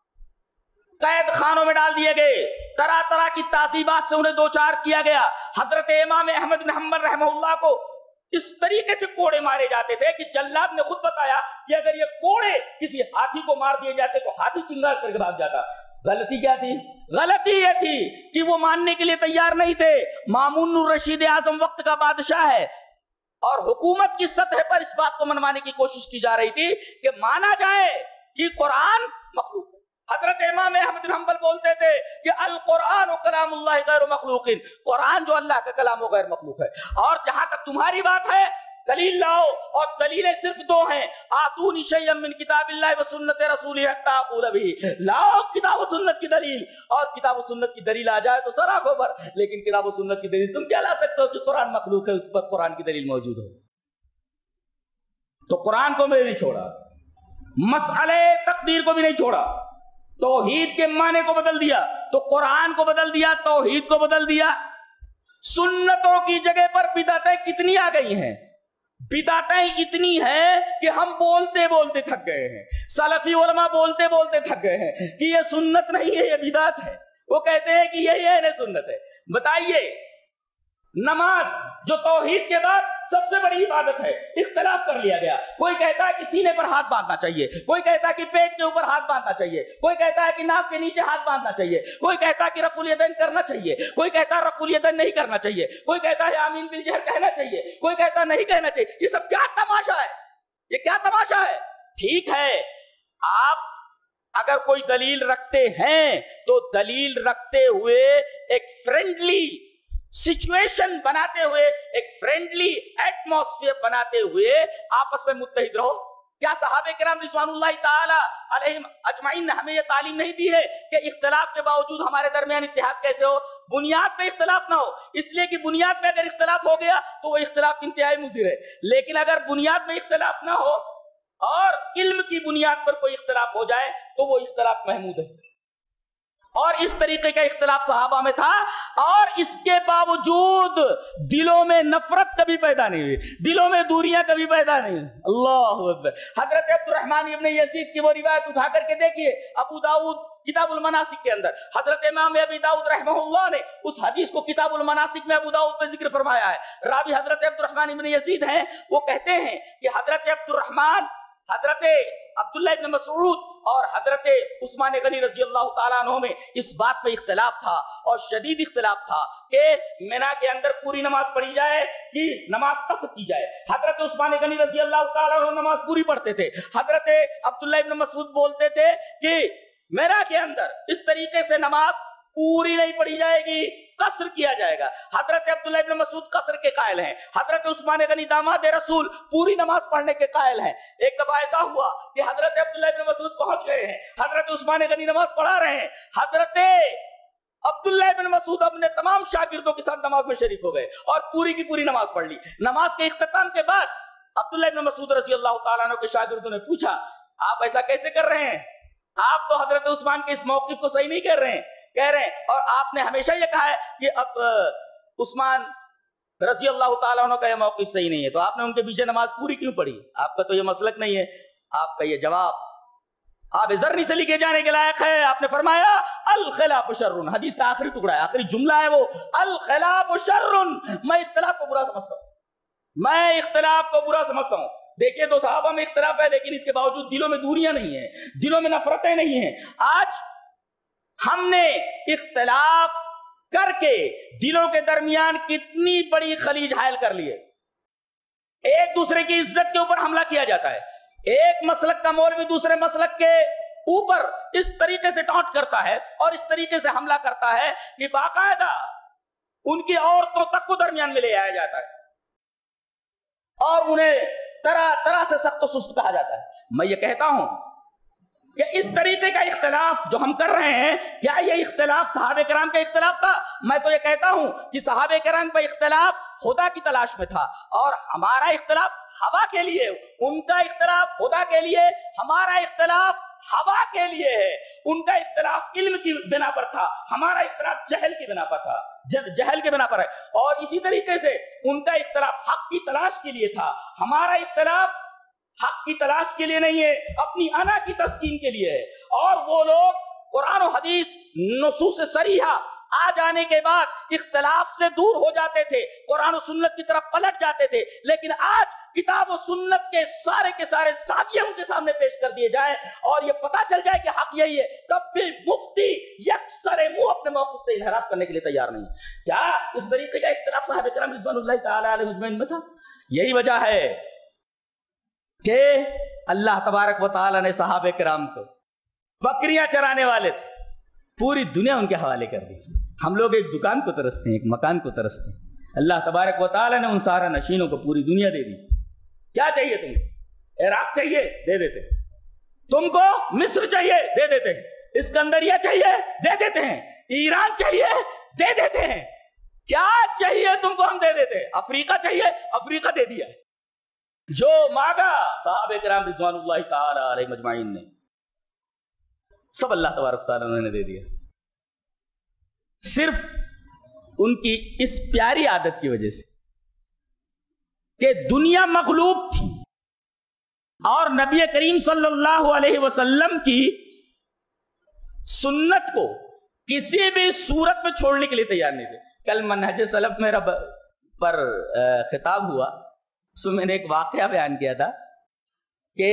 قید خانوں میں ڈال دیے گئے، طرح طرح کی تعصیبات سے انہیں دوچار کیا گیا. حضرت امام احمد بن حنبل رحمہ اللہ کو اس طریقے سے کوڑے مارے جاتے تھے کہ جلاد نے خود بتایا کہ اگر یہ کوڑے کسی ہاتھی کو مار دیے جاتے تو ہاتھی چنگار کر کے بھاگ جاتا. غلطی کیا تھی؟ غلطی یہ تھی کہ وہ ماننے کے لیے تیار نہیں تھے. مامون الرشید اعظم وقت کا بادشاہ ہے اور حکومت کی سطح پر اس بات کو منوانے کی کوشش کی جا رہی تھی کہ مانا جائے کہ قرآن مخلوق ہے. حضرت امام احمد بن حنبل بولتے تھے کہ القرآن کلام اللہ غیر مخلوق، قرآن جو اللہ کا کلام وہ غیر مخلوق ہے. اور جہاں تک تمہاری بات ہے دلیل لاؤ، اور دلیلیں صرف دو ہیں: آتونی شیئا من کتاب اللہ و سنت رسولہ حتی اقول بہ. لاؤ کتاب و سنت کی دلیل، اور کتاب و سنت کی دلیل آ جائے تو سر آنکھوں پر. لیکن کتاب و سنت کی دلیل تم کیا لا سکتے ہو کہ قرآن مخلوق ہے اس پر قرآن کی دلیل موجود ہو؟ تو قرآن کو میں نہیں چھوڑا، مسئلے تقدیر کو بھی نہیں چھوڑا، توحید کے معنی کو بدل دیا، تو قرآن کو بدل دیا، توحید کو بدل دیا. سنتوں کی جگہ پر بدعتیں کتنی آ گئی ہیں؟ بدعتیں اتنی ہیں کہ ہم بولتے بولتے تھک گئے ہیں. سلفی علماء بولتے بولتے تھک گئے ہیں کہ یہ سنت نہیں ہے، یہ بدعت ہے. وہ کہتے ہیں کہ یہ یہ سنت ہے. بتائیے، نماز جو توحید کے بعد سب سے بڑی عبادت ہے، اختلاف کر لیا گیا. کوئی کہتا ہے کہ سینے پر ہاتھ باندھنا چاہیے، کوئی کہتا ہے کہ پیٹ کے اوپر ہاتھ باندھنا چاہیے، کوئی کہتا ہے کہ ناف کے نیچے ہاتھ باندھنا چاہیے، کوئی کہتا ہے کہ رفع الیدین کرنا چاہیے، کوئی کہتا ہے رفع الیدین نہیں کرنا چاہیے، کوئی کہتا ہے آمین بالجہر کہنا چاہیے، کوئی کہتا ہے نہیں کہنا چاہیے. یہ سب کیا تماشا ہے؟ یہ کیا تماشا ہے؟ ٹھیک ہے، آپ اگر کوئی دلیل رکھتے ہیں تو دلیل رکھتے ہوئے ایک فرینڈلی سچویشن بناتے ہوئے، ایک فرینڈلی ایٹماسفیئر بناتے ہوئے آپس میں متحد رہو. کیا صحابہ کرام رضوان اللہ تعالی علیہم اجمعین نے ہمیں یہ تعلیم نہیں دی ہے کہ اختلاف کے باوجود ہمارے درمیان اتحاد کیسے ہو؟ بنیاد پہ اختلاف نہ ہو، اس لیے کہ بنیاد میں اگر اختلاف ہو گیا تو وہ اختلاف انتہائی مضر ہے. لیکن اگر بنیاد میں اختلاف نہ ہو اور علم کی بنیاد پر کوئی اختلاف ہو جائے تو وہ اختلاف محمود ہے، اور اس طریقے کا اختلاف صحابہ میں تھا، اور اس کے باوجود دلوں میں نفرت کبھی پیدا نہیں ہوئی، دلوں میں دوریاں کبھی پیدا نہیں ہوئی۔ اللہ اکبر۔ حضرت عبد الرحمن ابن یزید کی وہ روایت اٹھا کر کے دیکھیے، ابو داؤد کتاب المناسک کے اندر حضرت امام ابی داؤد رحمہ اللہ نے اس حدیث کو کتاب المناسک میں ابو داؤد میں ذکر فرمایا ہے۔ راوی حضرت عبد الرحمن ابن یزید ہیں، وہ کہتے ہیں کہ حضرت عبد الرحمن، حضرت عبداللہ ابن مسعود اور حضرت عثمان غنی رضی اللہ تعالیٰ عنہ میں اس بات پہ اختلاف تھا، اور شدید اختلاف تھا کہ مینا کے اندر پوری نماز پڑھی جائے کہ نماز قصر کی جائے۔ حضرت عثمان غنی رضی اللہ تعالیٰ عنہ نماز پوری پڑھتے تھے، حضرت عبداللہ ابن مسعود بولتے تھے کہ مینا کے اندر اس طریقے سے نماز پوری نہیں پڑھی جائے گی، قصر کیا جائے گا۔ حضرت عبداللہ ابن مسعود قصر کے قائل ہیں، حضرت عثمان غنی داماد رسول پوری نماز پڑھنے کے قائل ہیں۔ ایک دفعہ ایسا ہوا کہ حضرت عبداللہ ابن مسعود پہنچ گئے ہیں، حضرت عثمان غنی نماز پڑھا رہے ہیں، حضرت عبداللہ ابن مسعود اپنے تمام شاگردوں کے ساتھ نماز میں شریک ہو گئے اور پوری کی پوری نماز پڑھ لی۔ نماز کے اختتام کے بعد عبداللہ ابن مسعود رضی اللہ تعالیٰ عنہ کے شاگردوں نے پوچھا، آپ ایسا کیسے کر رہے ہیں؟ آپ تو حضرت عثمان کے اس موقف کو صحیح نہیں کر رہے ہیں کہہ رہے ہیں، اور آپ نے ہمیشہ یہ کہا ہے کہ اب عثمان رضی اللہ تعالیٰ عنہ کا یہ موقف صحیح نہیں ہے، تو آپ نے ان کے پیچھے نماز پوری کیوں پڑھی؟ آپ کا تو یہ مسلک نہیں ہے۔ آپ کا یہ جواب آپ ذرنی سے لکھے جانے کے لائق ہے۔ آپ نے فرمایا الخلاف شر، حدیث کا آخری ٹکڑا ہے، آخری جملہ ہے وہ، الخلاف شر، میں اختلاف کو برا سمجھتا ہوں، میں اختلاف کو برا سمجھتا ہوں۔ دیکھیے تو صحابہ میں اختلاف ہے، لیکن اس کے باوجود دلوں میں دوریاں نہیں ہیں، دلوں میں نفرتیں نہیں ہیں۔ آج ہم نے اختلاف کر کے دلوں کے درمیان کتنی بڑی خلیج حائل کر لی ہے۔ ایک دوسرے کی عزت کے اوپر حملہ کیا جاتا ہے، ایک مسلک کا مولوی دوسرے مسلک کے اوپر اس طریقے سے ٹانٹ کرتا ہے اور اس طریقے سے حملہ کرتا ہے کہ باقاعدہ ان کی عورتوں تک کو درمیان میں لے آیا جاتا ہے اور انہیں طرح طرح سے سخت و سست کہا جاتا ہے۔ میں یہ کہتا ہوں کہ اس طریقے کا اختلاف جو ہم کر رہے ہیں، کیا یہ اختلاف صحابہ کرام کا اختلاف تھا؟ میں تو یہ کہتا ہوں کہ صحابہ کرام کا اختلاف خدا کی تلاش میں تھا، اور ہمارا اختلاف ہوا کے لیے، ان کا اختلاف خدا کے لیے، ہمارا اختلاف ہوا کے لیے ہے۔ ان کا اختلاف علم کی بنا پر تھا، ہمارا اختلاف جہل کی بنا پر تھا، جہل کے بنا پر ہے۔ اور اسی طریقے سے ان کا اختلاف حق کی تلاش کے لیے تھا، ہمارا اختلاف حق کی تلاش کے لیے نہیں ہے، اپنی انا کی تسکین کے لیے ہے۔ اور وہ لوگ قرآن و حدیث نصوص صریحہ آ جانے کے بعد اختلاف سے دور ہو جاتے تھے، قرآن و سنت کی طرف پلٹ جاتے تھے، لیکن آج کتاب و سنت کے سارے کے سارے زاویے ان کے سامنے پیش کر دیے جائیں اور یہ پتا چل جائے کہ حق یہی ہے، تب بھی مفتی یکسر منہ اپنے موقف سے انحراف کرنے کے لیے تیار نہیں۔ کیا اس طریقے کا اختلاف صحابہ کرام رضوان اللہ تعالی علیہم اجمعین میں تھا؟ یہی وجہ ہے کہ اللہ تبارک و تعالی نے صحابہ کرام کو بکریاں چرانے والے تھے، پوری دنیا ان کے حوالے کر دی۔ ہم لوگ ایک دکان کو ترستے ہیں، ایک مکان کو ترستے ہیں، اللہ تبارک و تعالی نے ان سارے نشینوں کو پوری دنیا دے دی۔ کیا چاہیے تمہیں؟ عراق چاہیے؟ دے دیتے ہیں۔ تم کو مصر چاہیے؟ دے دیتے ہیں۔ اسکندریہ چاہیے؟ دے دیتے ہیں۔ ایران چاہیے؟ دے دیتے ہیں۔ کیا چاہیے تم کو؟ ہم دے دیتے ہیں۔ افریقہ چاہیے؟ افریقہ دے دیا ہے۔ جو مانگا صحابہ کرام رضوان اللہ تعالی علیہم اجمعین نے سب اللہ تبارک تعالیٰ نے دے دیا، صرف ان کی اس پیاری عادت کی وجہ سے کہ دنیا مغلوب تھی اور نبی کریم صلی اللہ علیہ وسلم کی سنت کو کسی بھی صورت میں چھوڑنے کے لیے تیار نہیں تھے۔ کل منہج سلف میرا پر خطاب ہوا، اس میں نے ایک واقعہ بیان کیا تھا کہ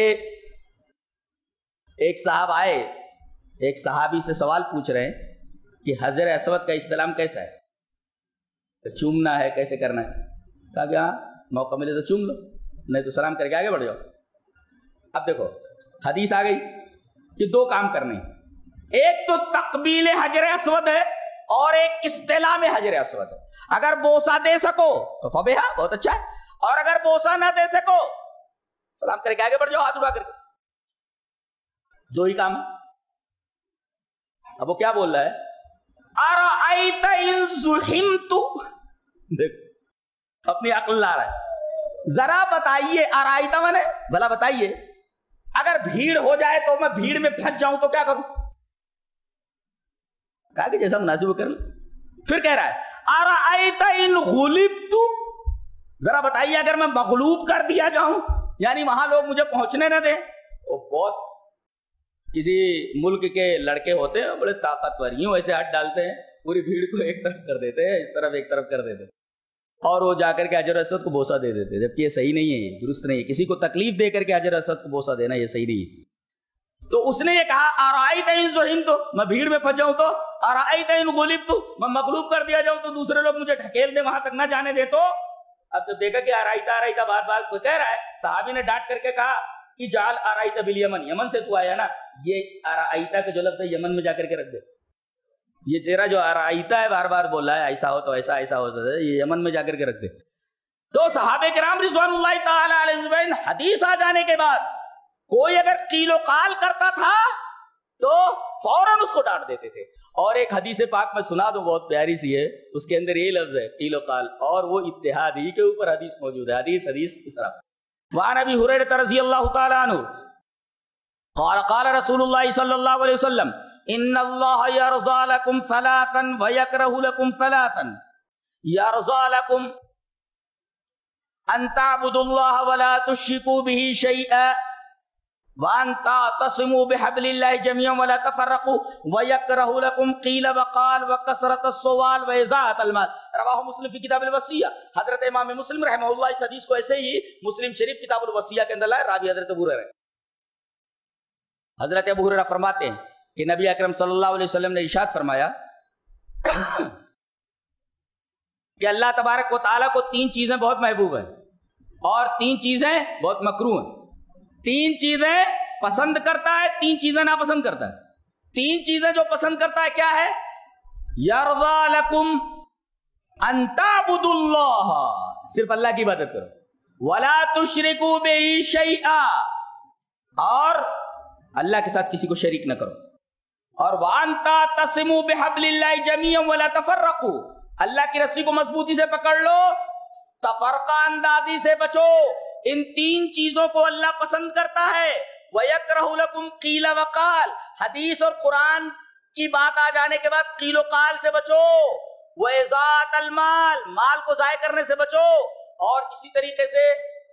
ایک صاحب آئے، ایک صحابی سے سوال پوچھ رہے ہیں کہ حجر اسود کا استلام کیسا ہے، چومنا ہے، کیسے کرنا ہے؟ کہا کہ ہاں موقع ملے تو چوم لو، نہیں تو سلام کر کے آگے بڑھ جاؤ۔ اب دیکھو حدیث آ گئی کہ دو کام کرنے ہیں، ایک تو تقبیل حجر اسود ہے اور ایک استلام حجر اسود ہے۔ اگر بوسہ دے سکو تو فبیہا، بہت اچھا ہے، اور اگر بوسہ نہ دے سکو سلام کر کے آگے بڑھ جاؤ، ہاتھ اٹھا کر کے۔ دو ہی کام۔ اب وہ کیا بول رہا ہے؟ ارأیت ان زحمت، دیکھ اپنی عقل لا رہا ہے، ذرا بتائیے، ارأیت منے بھلا بتائیے، اگر بھیڑ ہو جائے تو میں بھیڑ میں پھنس جاؤں تو کیا کروں؟ کہا کہ جیسا مناسب کر لیں. پھر کہہ رہا ہے ارأیت ان غلبت، ذرا بتائیے اگر میں مغلوب کر دیا جاؤں، یعنی وہاں لوگ مجھے پہنچنے نہ دیں. وہ بہت کسی ملک کے لڑکے ہوتے ہیں بڑے طاقتور، یوں ایسے ہاتھ ڈالتے ہیں پوری بھیڑ کو ایک طرف کر دیتے ہیں، اس طرف ایک طرف کر دیتے ہیں، اور وہ جا کر کے حجر اسود کو بوسہ دے دیتے ہیں، جبکہ یہ صحیح نہیں ہے، یہ درست نہیں ہے. کسی کو تکلیف دے کر کے حجر اسود کو بوسہ دینا یہ صحیح نہیں ہے. تو اس نے یہ کہا ارأیت ان زحمت، میں بھیڑ میں پھنس جاؤں تو، ارأیت ان غلبت، میں مغلوب کر دیا جاؤں تو، دوسرے لوگ مجھے ڈھکیل دیں وہاں تک نہ جانے دے تو. اب جب دیکھا کہ ارأیت ارأیت بار بار کوئی کہہ رہا ہے، صحابی نے ڈانٹ کر کے کہا اجعل ارأیت بالیمن، یمن سے تو آیا نا، یہ ارأیت کا جو لفظ ہے یمن میں جا کر کے رکھ دے. یہ تیرا جو ارأیت ہے بار بار بول رہا ہے ایسا ہو تو ایسا ایسا ہو تو یہ یمن میں جا کر کے رکھ دے. تو صحابہ کرام رضوان اللہ تعالی علیہم اجمعین حدیث آ جانے کے بعد کوئی اگر قیل و قال کرتا تھا تو فوراً اس کو ڈانٹ دیتے تھے. اور ایک حدیث پاک میں سنا دوں، بہت پیاری سی ہے، اس کے اندر یہ لفظ ہے قیل و قال، اور وہ اتحاد ہی کے اوپر حدیث موجود ہے. حدیث حدیث اس طرح وعن ابی ہریرہ رضی اللہ تعالی عنہ قال قال رسول اللہ صلی اللہ علیہ وسلم ان اللہ یرضى لکم ثلاثا ویکرہ لکم ثلاثا، یرضى لکم ان تعبدوا اللہ ولا تشرکوا به شیئا وان تعتصموا بحبل اللہ جميعا ولا تفرقوا ویکرہ لکم قیل وقال وکثرۃ السؤال واضاعۃ المال. رواہ مسلم فی کتاب الوصیہ. حضرت امام مسلم رحمہ اللہ اس حدیث کو ایسے ہی مسلم شریف کتاب الوصیہ کے اندر لائے. راوی حضرت ابو ہریرہ. حضرت ابو ہریرہ فرماتے ہیں کہ نبی اکرم صلی اللہ علیہ وسلم نے ارشاد فرمایا کہ اللہ تبارک و تعالیٰ کو تین چیزیں بہت محبوب ہیں اور تین چیزیں بہت مکروہ ہیں. تین چیزیں پسند کرتا ہے، تین چیزیں ناپسند کرتا ہے. تین چیزیں جو پسند کرتا ہے کیا ہے؟ یرضی لکم ان تعبدوا اللہ، صرف اللہ کی عبادت کرو، ولا تشرکوا بہ شیئا، اور اللہ کے ساتھ کسی کو شریک نہ کرو، اور وان تعتصموا بحبل اللہ جميعا ولا تفرقوا، اللہ کی رسی کو مضبوطی سے پکڑ لو، تفرقہ اندازی سے بچو. ان تین چیزوں کو اللہ پسند کرتا ہے. وَيَكْرَهُ لَكُمْ قِيلَ وَقَالَ، حدیث اور قرآن کی بات آ جانے کے بعد قیل و قال سے بچو. وَإِضَاعَةَ الْمَالِ، مال کو ضائع کرنے سے بچو. اور اسی طریقے سے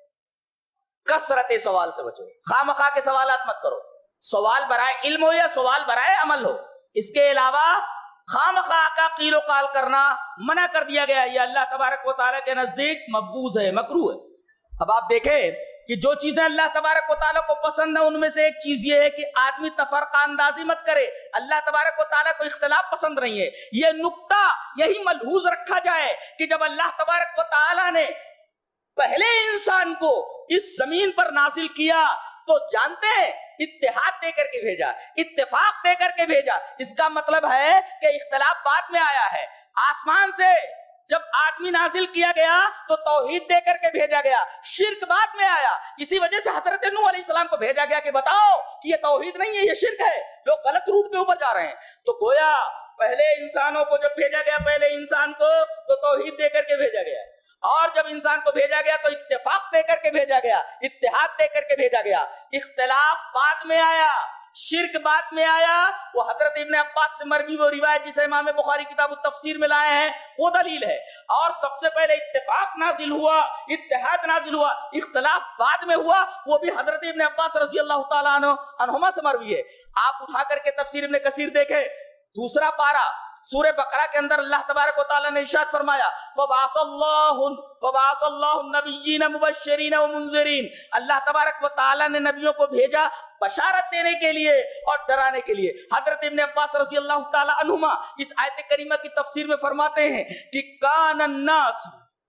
کثرت سوال سے بچو، خواہ مخواہ کے سوالات مت کرو. سوال برائے علم ہو یا سوال برائے عمل ہو، اس کے علاوہ خواہ مخواہ کا قیل و قال کرنا منع کر دیا گیا. یہ اللہ تبارک و تعالیٰ کے نزدیک مبغوض ہے، مکروہ ہے. اب آپ دیکھیں کہ جو چیزیں اللہ تبارک و تعالیٰ کو پسند ہیں ان میں سے ایک چیز یہ ہے کہ آدمی تفرقہ اندازی مت کرے. اللہ تبارک و تعالیٰ کو اختلاف پسند نہیں ہے. یہ نقطہ یہی ملحوظ رکھا جائے کہ جب اللہ تبارک و تعالیٰ نے پہلے انسان کو اس زمین پر نازل کیا تو جانتے ہیں اتحاد دے کر کے بھیجا، اتفاق دے کر کے بھیجا. اس کا مطلب ہے کہ اختلاف بعد میں آیا ہے. آسمان سے جب آدمی نازل کیا گیا تو توحید دے کر کے بھیجا گیا، شرک بعد میں آیا. اسی وجہ سے حضرت نوح علیہ السلام کو بھیجا گیا کہ بتاؤ کہ یہ توحید نہیں ہے، یہ شرک ہے، لوگ غلط روٹ پہ اوپر جا رہے ہیں. تو گویا پہلے انسانوں کو جب بھیجا گیا، پہلے انسان کو تو توحید دے کر کے بھیجا گیا، اور جب انسان کو بھیجا گیا تو اتفاق دے کر کے بھیجا گیا، اتحاد دے کر کے بھیجا گیا. اختلاف بعد میں آیا، شرک بعد میں آیا. وہ حضرت ابن عباس سے مروی وہ روایت جسے امام بخاری کتاب التفسیر میں لائے ہیں وہ دلیل ہے. اور سب سے پہلے اتفاق نازل ہوا، اتحاد نازل ہوا، اختلاف بعد میں ہوا. وہ بھی حضرت ابن عباس رضی اللہ تعالیٰ عنہ عنہما سے مروی ہے. آپ اٹھا کر کے تفسیر ابن کثیر دیکھیں، دوسرا پارہ سورہ بقرہ کے اندر اللہ تبارک و تعالیٰ نے ارشاد فرمایا فَبَعَثَ اللَّهُ فَبَعَثَ اللَّهُ النَّبِيِّينَ مُبَشِّرِينَ وَمُنذِرِينَ. اللہ تبارک و تعالیٰ نے نبیوں کو بھیجا بشارت دینے کے لیے اور ڈرانے کے لیے. حضرت ابن عباس رضی اللہ تعالیٰ عنہما اس آیت کریمہ کی تفسیر میں فرماتے ہیں کہ کان الناس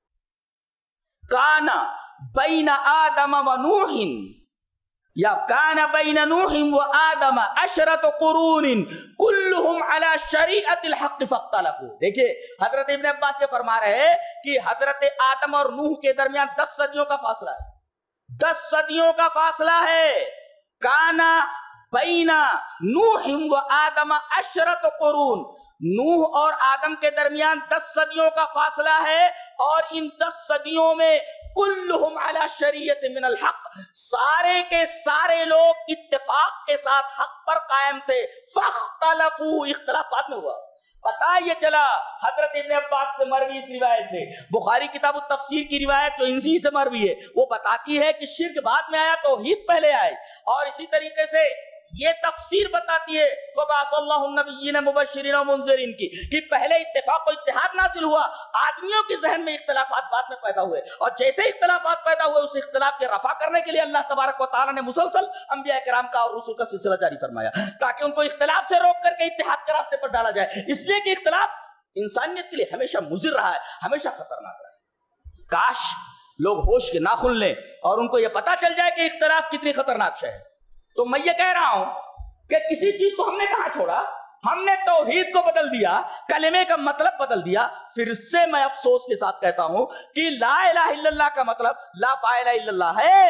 کان بین آدم و نوح یا کان بین نوح و آدم عشرۃ قرون کلہم علی شریعت الحق فاختلفوا. دیکھیے حضرت ابن عباس یہ فرما رہے ہیں کہ حضرت آدم اور نوح کے درمیان دس صدیوں کا فاصلہ ہے، دس صدیوں کا فاصلہ ہے. کانا بین نوح و آدم عشرۃ قرون، नूह और आदम के दरमियान दस सदियों का फासला है, और इन दस सदियों में कुल्लुहुम अला शरीयत मिनल हक, सारे के सारे लोग इत्तेफाक के साथ हक पर कायम थे। फख्तलफू, इख्तिलाफ बाद में हुआ। पता ये चला हजरत इब्न अब्बास से मरवी इस रिवायत से, बुखारी किताब तफसीर की रिवायत जो इन्हीं से मरवी है वो बताती है कि शिर्क बाद में आया, तौहीद पहले आए। और इसी तरीके से ये तफसीर बताती है फबाअसल्लाहु नबिय्यीन मुबश्शिरीन व मुनज़िरीन की, कि पहले इत्तेफाक और इत्तेहाद नाज़िल हुआ, आदमियों के ज़हन में इख्तिलाफात बाद में पैदा हुए, और जैसे इख्तिलाफात पैदा हुए उस इख्तिलाफ के रफा करने के लिए अल्लाह तबारक व तआला ने मुसलसल अंबिया किराम का और रसूल का सिलसिला जारी फरमाया, ताकि उनको इख्तिलाफ से रोक करके इत्तेहाद के रास्ते पर डाला जाए। इसलिए कि इख्तिलाफ इंसानियत के लिए हमेशा मुज़िर रहा है, हमेशा खतरनाक रहा है। काश लोग होश के नाखुन लें और उनको यह पता चल जाए कि इख्तिलाफ कितनी खतरनाक शय है। तो मैं ये कह रहा हूं कि किसी चीज को हमने कहां छोड़ा, हमने तौहीद को बदल दिया, कलमे का मतलब बदल दिया। फिर से मैं अफसोस के साथ कहता हूं कि ला इलाहा इल्लल्लाह का मतलब ला फाइला इल्लल्लाह है।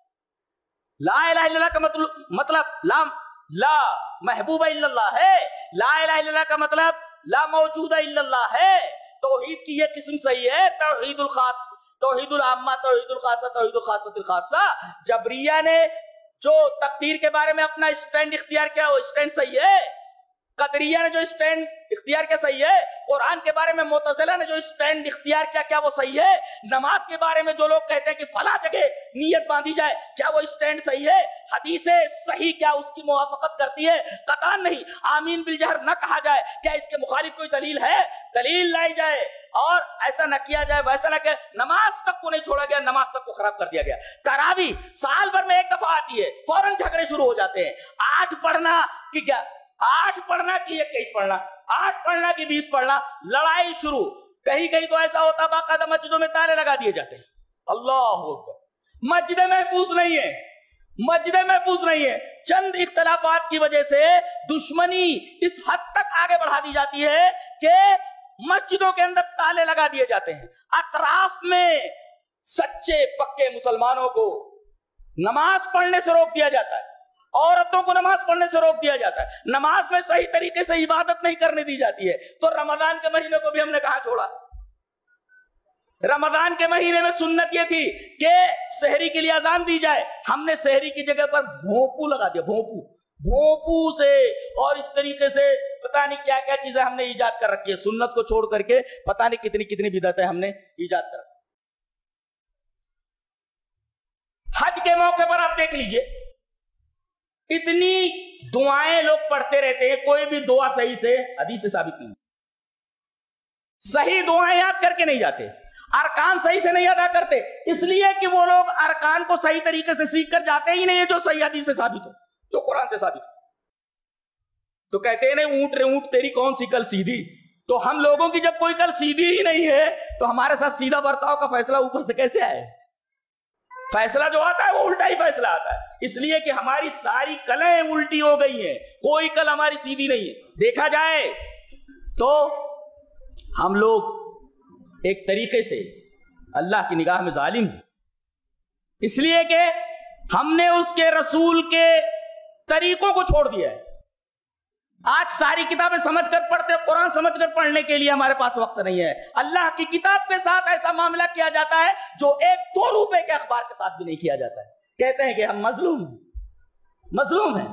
ला इलाहा इल्लल्लाह का मतलब मतलब ला ला महबूबा इल्लल्लाह है। ला इलाहा इल्लल्लाह का मतलब ला मौजूदा इल्लल्लाह है। तौहीद की यह किस्म सही है, तौहीदुल खास, तौहीदुल आम्मा, तौहीदुल खासा, तौहीदुल खासातुल खासा। जबरिया ने जो तकदीर के बारे में अपना स्टैंड इख्तियार किया वो स्टैंड सही है। कदरिया ने जो स्टैंड इख्तियार किया सही है। कुरान के बारे में मुतज़िला ने जो स्टैंड इख्तियार किया क्या वो सही है। नमाज के बारे में जो लोग कहते हैं कि फला जगह नियत बांधी जाए, क्या वो स्टैंड सही है। हदीसे सही क्या उसकी मुवाफकत करती है, कतान नहीं। आमीन बिल जहर न कहा जाए, क्या इसके मुखालिफ कोई दलील है, दलील लाई जाए। और ऐसा न किया जाए, वैसा न किया, नमाज तक को नहीं छोड़ा गया, नमाज तक को खराब कर दिया गया। तरावी साल भर में एक दफा आती है, फौरन झगड़े शुरू हो जाते हैं। आठ पढ़ना कि क्या, आठ पढ़ना कि इक्कीस पढ़ना, आठ पढ़ना कि बीस पढ़ना, लड़ाई शुरू। कहीं कहीं तो ऐसा होता बाकायदा मस्जिदों में ताले लगा दिए जाते हैं। अल्लाह अकबर। मस्जिदें महफूज नहीं है, मस्जिदें महफूज नहीं है। चंद इख्तलाफात की वजह से दुश्मनी इस हद तक आगे बढ़ा दी जाती है कि मस्जिदों के अंदर ताले लगा दिए जाते हैं। अतराफ में सच्चे पक्के मुसलमानों को नमाज पढ़ने से रोक दिया जाता है, औरतों को नमाज पढ़ने से रोक दिया जाता है, नमाज में सही तरीके से इबादत नहीं करने दी जाती है। तो रमजान के महीने को भी हमने कहां छोड़ा। रमजान के महीने में सुन्नत ये थी कि सहरी के लिए अजान दी जाए, हमने सहरी की जगह पर भोंपू लगा दिया, भोंपू भोंपू से, और इस तरीके से पता नहीं क्या क्या चीजें हमने ईजाद कर रखी है। सुन्नत को छोड़ करके पता नहीं कितनी कितनी बिदअतें हमने ईजाद कर रखी। हज के मौके पर आप देख लीजिए, इतनी दुआएं लोग पढ़ते रहते हैं, कोई भी दुआ सही से हदीस से साबित नहीं। सही दुआएं याद करके नहीं जाते, अरकान सही से नहीं अदा करते, इसलिए कि वो लोग अरकान को सही तरीके से सीख कर जाते ही नहीं है जो सही हदीस से साबित हो, जो कुरान से साबित हो। तो कहते हैं नहीं, ऊंट रे ऊंट तेरी कौन सी कल सीधी। तो हम लोगों की जब कोई कल सीधी ही नहीं है तो हमारे साथ सीधा बर्ताव का फैसला ऊपर से कैसे आए। फैसला जो आता है वो उल्टा ही फैसला आता है, इसलिए कि हमारी सारी कलें उल्टी हो गई हैं, कोई कल हमारी सीधी नहीं है। देखा जाए तो हम लोग एक तरीके से अल्लाह की निगाह में जालिम हैं, इसलिए कि हमने उसके रसूल के तरीकों को छोड़ दिया है। आज सारी किताबें समझकर पढ़ते, कुरान समझकर पढ़ने के लिए हमारे पास वक्त नहीं है। अल्लाह की किताब के साथ ऐसा मामला किया जाता है जो एक दो रुपए के अखबार के साथ भी नहीं किया जाता है। कहते हैं कि हम मजलूम हैं, मजलूम हैं।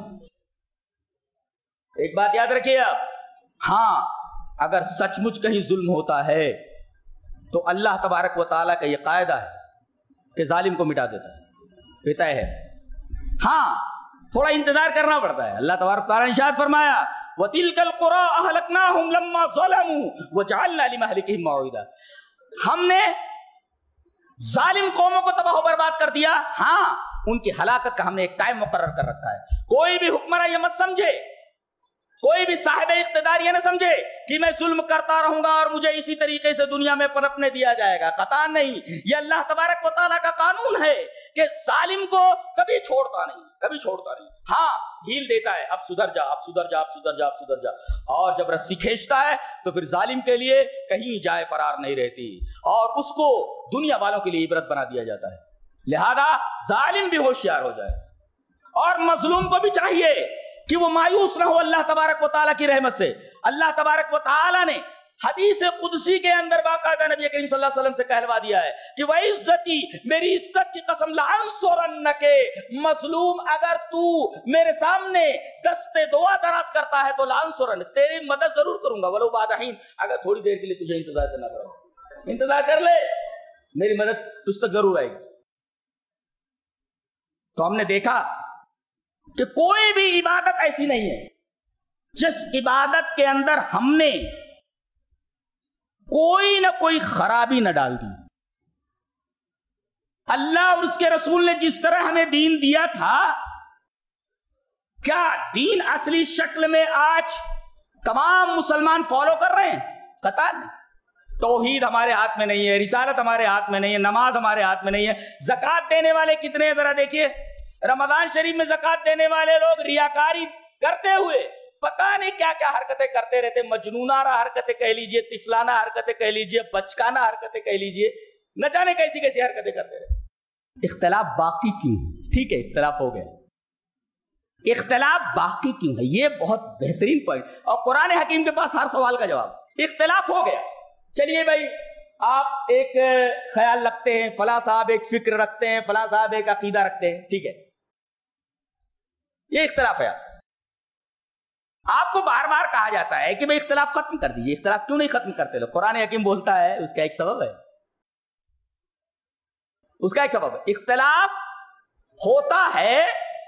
एक बात याद रखिए आप, हाँ, अगर सचमुच कहीं जुल्म होता है तो अल्लाह तबारक व तआला का यह कायदा है कि जालिम को मिटा देता है, तय है। हाँ, थोड़ा इंतजार करना पड़ता है। अल्लाह तबारक व तआला ने इरशाद फरमाया, वतिलकल कुरा अहलकनाहुम लम्मा ज़लमू वजअलना लिमहलिकिहिम मौइदा। हमने जालिम कौमों को तबाह बर्बाद कर दिया। हाँ, उनकी हलाकत का हमने एक टाइम मुकर्रर कर रखा है। कोई भी हुक्मरान ये मत समझे, कोई भी साहिब इख्तिदार ये न समझे कि मैं जुल्म करता रहूंगा और मुझे इसी तरीके से दुनिया में पनपने दिया जाएगा। कतई नहीं, ये अल्लाह तबारक व तआला का कानून है कि जालिम को कभी छोड़ता नहीं, कभी छोड़ता नहीं। हाँ, ढील देता है, अब सुधर जा, अब सुधर जा, अब सुधर जा, अब सुधर जा, और जब रस्सी खींचता है तो फिर जालिम के लिए कहीं जाए फरार नहीं रहती और उसको दुनिया वालों के लिए इबरत बना दिया जाता है। लिहाजा जालिम भी होशियार हो जाए और मजलूम को भी चाहिए کہ وہ مایوس نہ ہو اللہ تبارک و تعالیٰ کی رحمت سے. اللہ تبارک و تعالیٰ نے حدیث قدسی کے اندر باقاعدہ نبی کریم صلی اللہ علیہ وسلم سے کہلوا دیا ہے کہ وَعِزَّتِي، میری عزت کی قسم، لَأَنصُرَنَّكَ، مظلوم اگر تو میرے سامنے دست دعا دراز کرتا ہے تو لَأَنصُرَنَّكَ، تیری مدد ضرور کروں گا، وَلَوْ بَعْدَ حِينٍ، اگر تھوڑی دیر کے لیے تجھے انتظار کرنا پڑا، انتظار کر لے، میری مدد تجھ تک ضرور آئے گی. تو ہم نے دیکھا کہ کوئی بھی عبادت ایسی نہیں ہے جس عبادت کے اندر ہم نے کوئی نہ کوئی خرابی نہ ڈال دی. اللہ اور اس کے رسول نے جس طرح ہمیں دین دیا تھا، کیا دین اصلی شکل میں آج تمام مسلمان فالو کر رہے ہیں؟ قطعاً نہیں. توحید ہمارے ہاتھ میں نہیں ہے، رسالت ہمارے ہاتھ میں نہیں ہے، نماز ہمارے ہاتھ میں نہیں ہے. زکوٰۃ دینے والے کتنے ہیں ذرا دیکھیے. رمضان شریف میں زکوٰۃ دینے والے لوگ ریاکاری کرتے ہوئے پتہ نہیں کیا کیا حرکتیں کرتے رہتے، مجنونانہ حرکتیں کہہ لیجئے، طفلانہ حرکتیں کہہ لیجئے، بچکانہ حرکتیں کہہ لیجئے، نہ جانے کیسی کیسی حرکتیں کرتے رہتے. اختلاف باقی کیوں؟ ٹھیک ہے اختلاف ہو گیا، اختلاف باقی کیوں ہے؟ یہ بہت بہترین پوائنٹ، اور قرآن حکیم کے پاس ہر سوال کا جواب. اختلاف ہو گیا، چلیے بھائی آپ ایک خیال رکھتے ہیں، فلاں صاحب ایک فکر رکھتے ہیں، فلاں صاحب ایک عقیدہ رکھتے ہیں، ٹھیک ہے، یہ اختلاف ہے. آپ کو بار بار کہا جاتا ہے کہ بھئی اختلاف ختم کر دیجئے، اختلاف کیوں نہیں ختم کرتے لوگ؟ قرآن حکیم بولتا ہے اس کا ایک سبب ہے، اس کا ایک سبب ہے. اختلاف ہوتا ہے،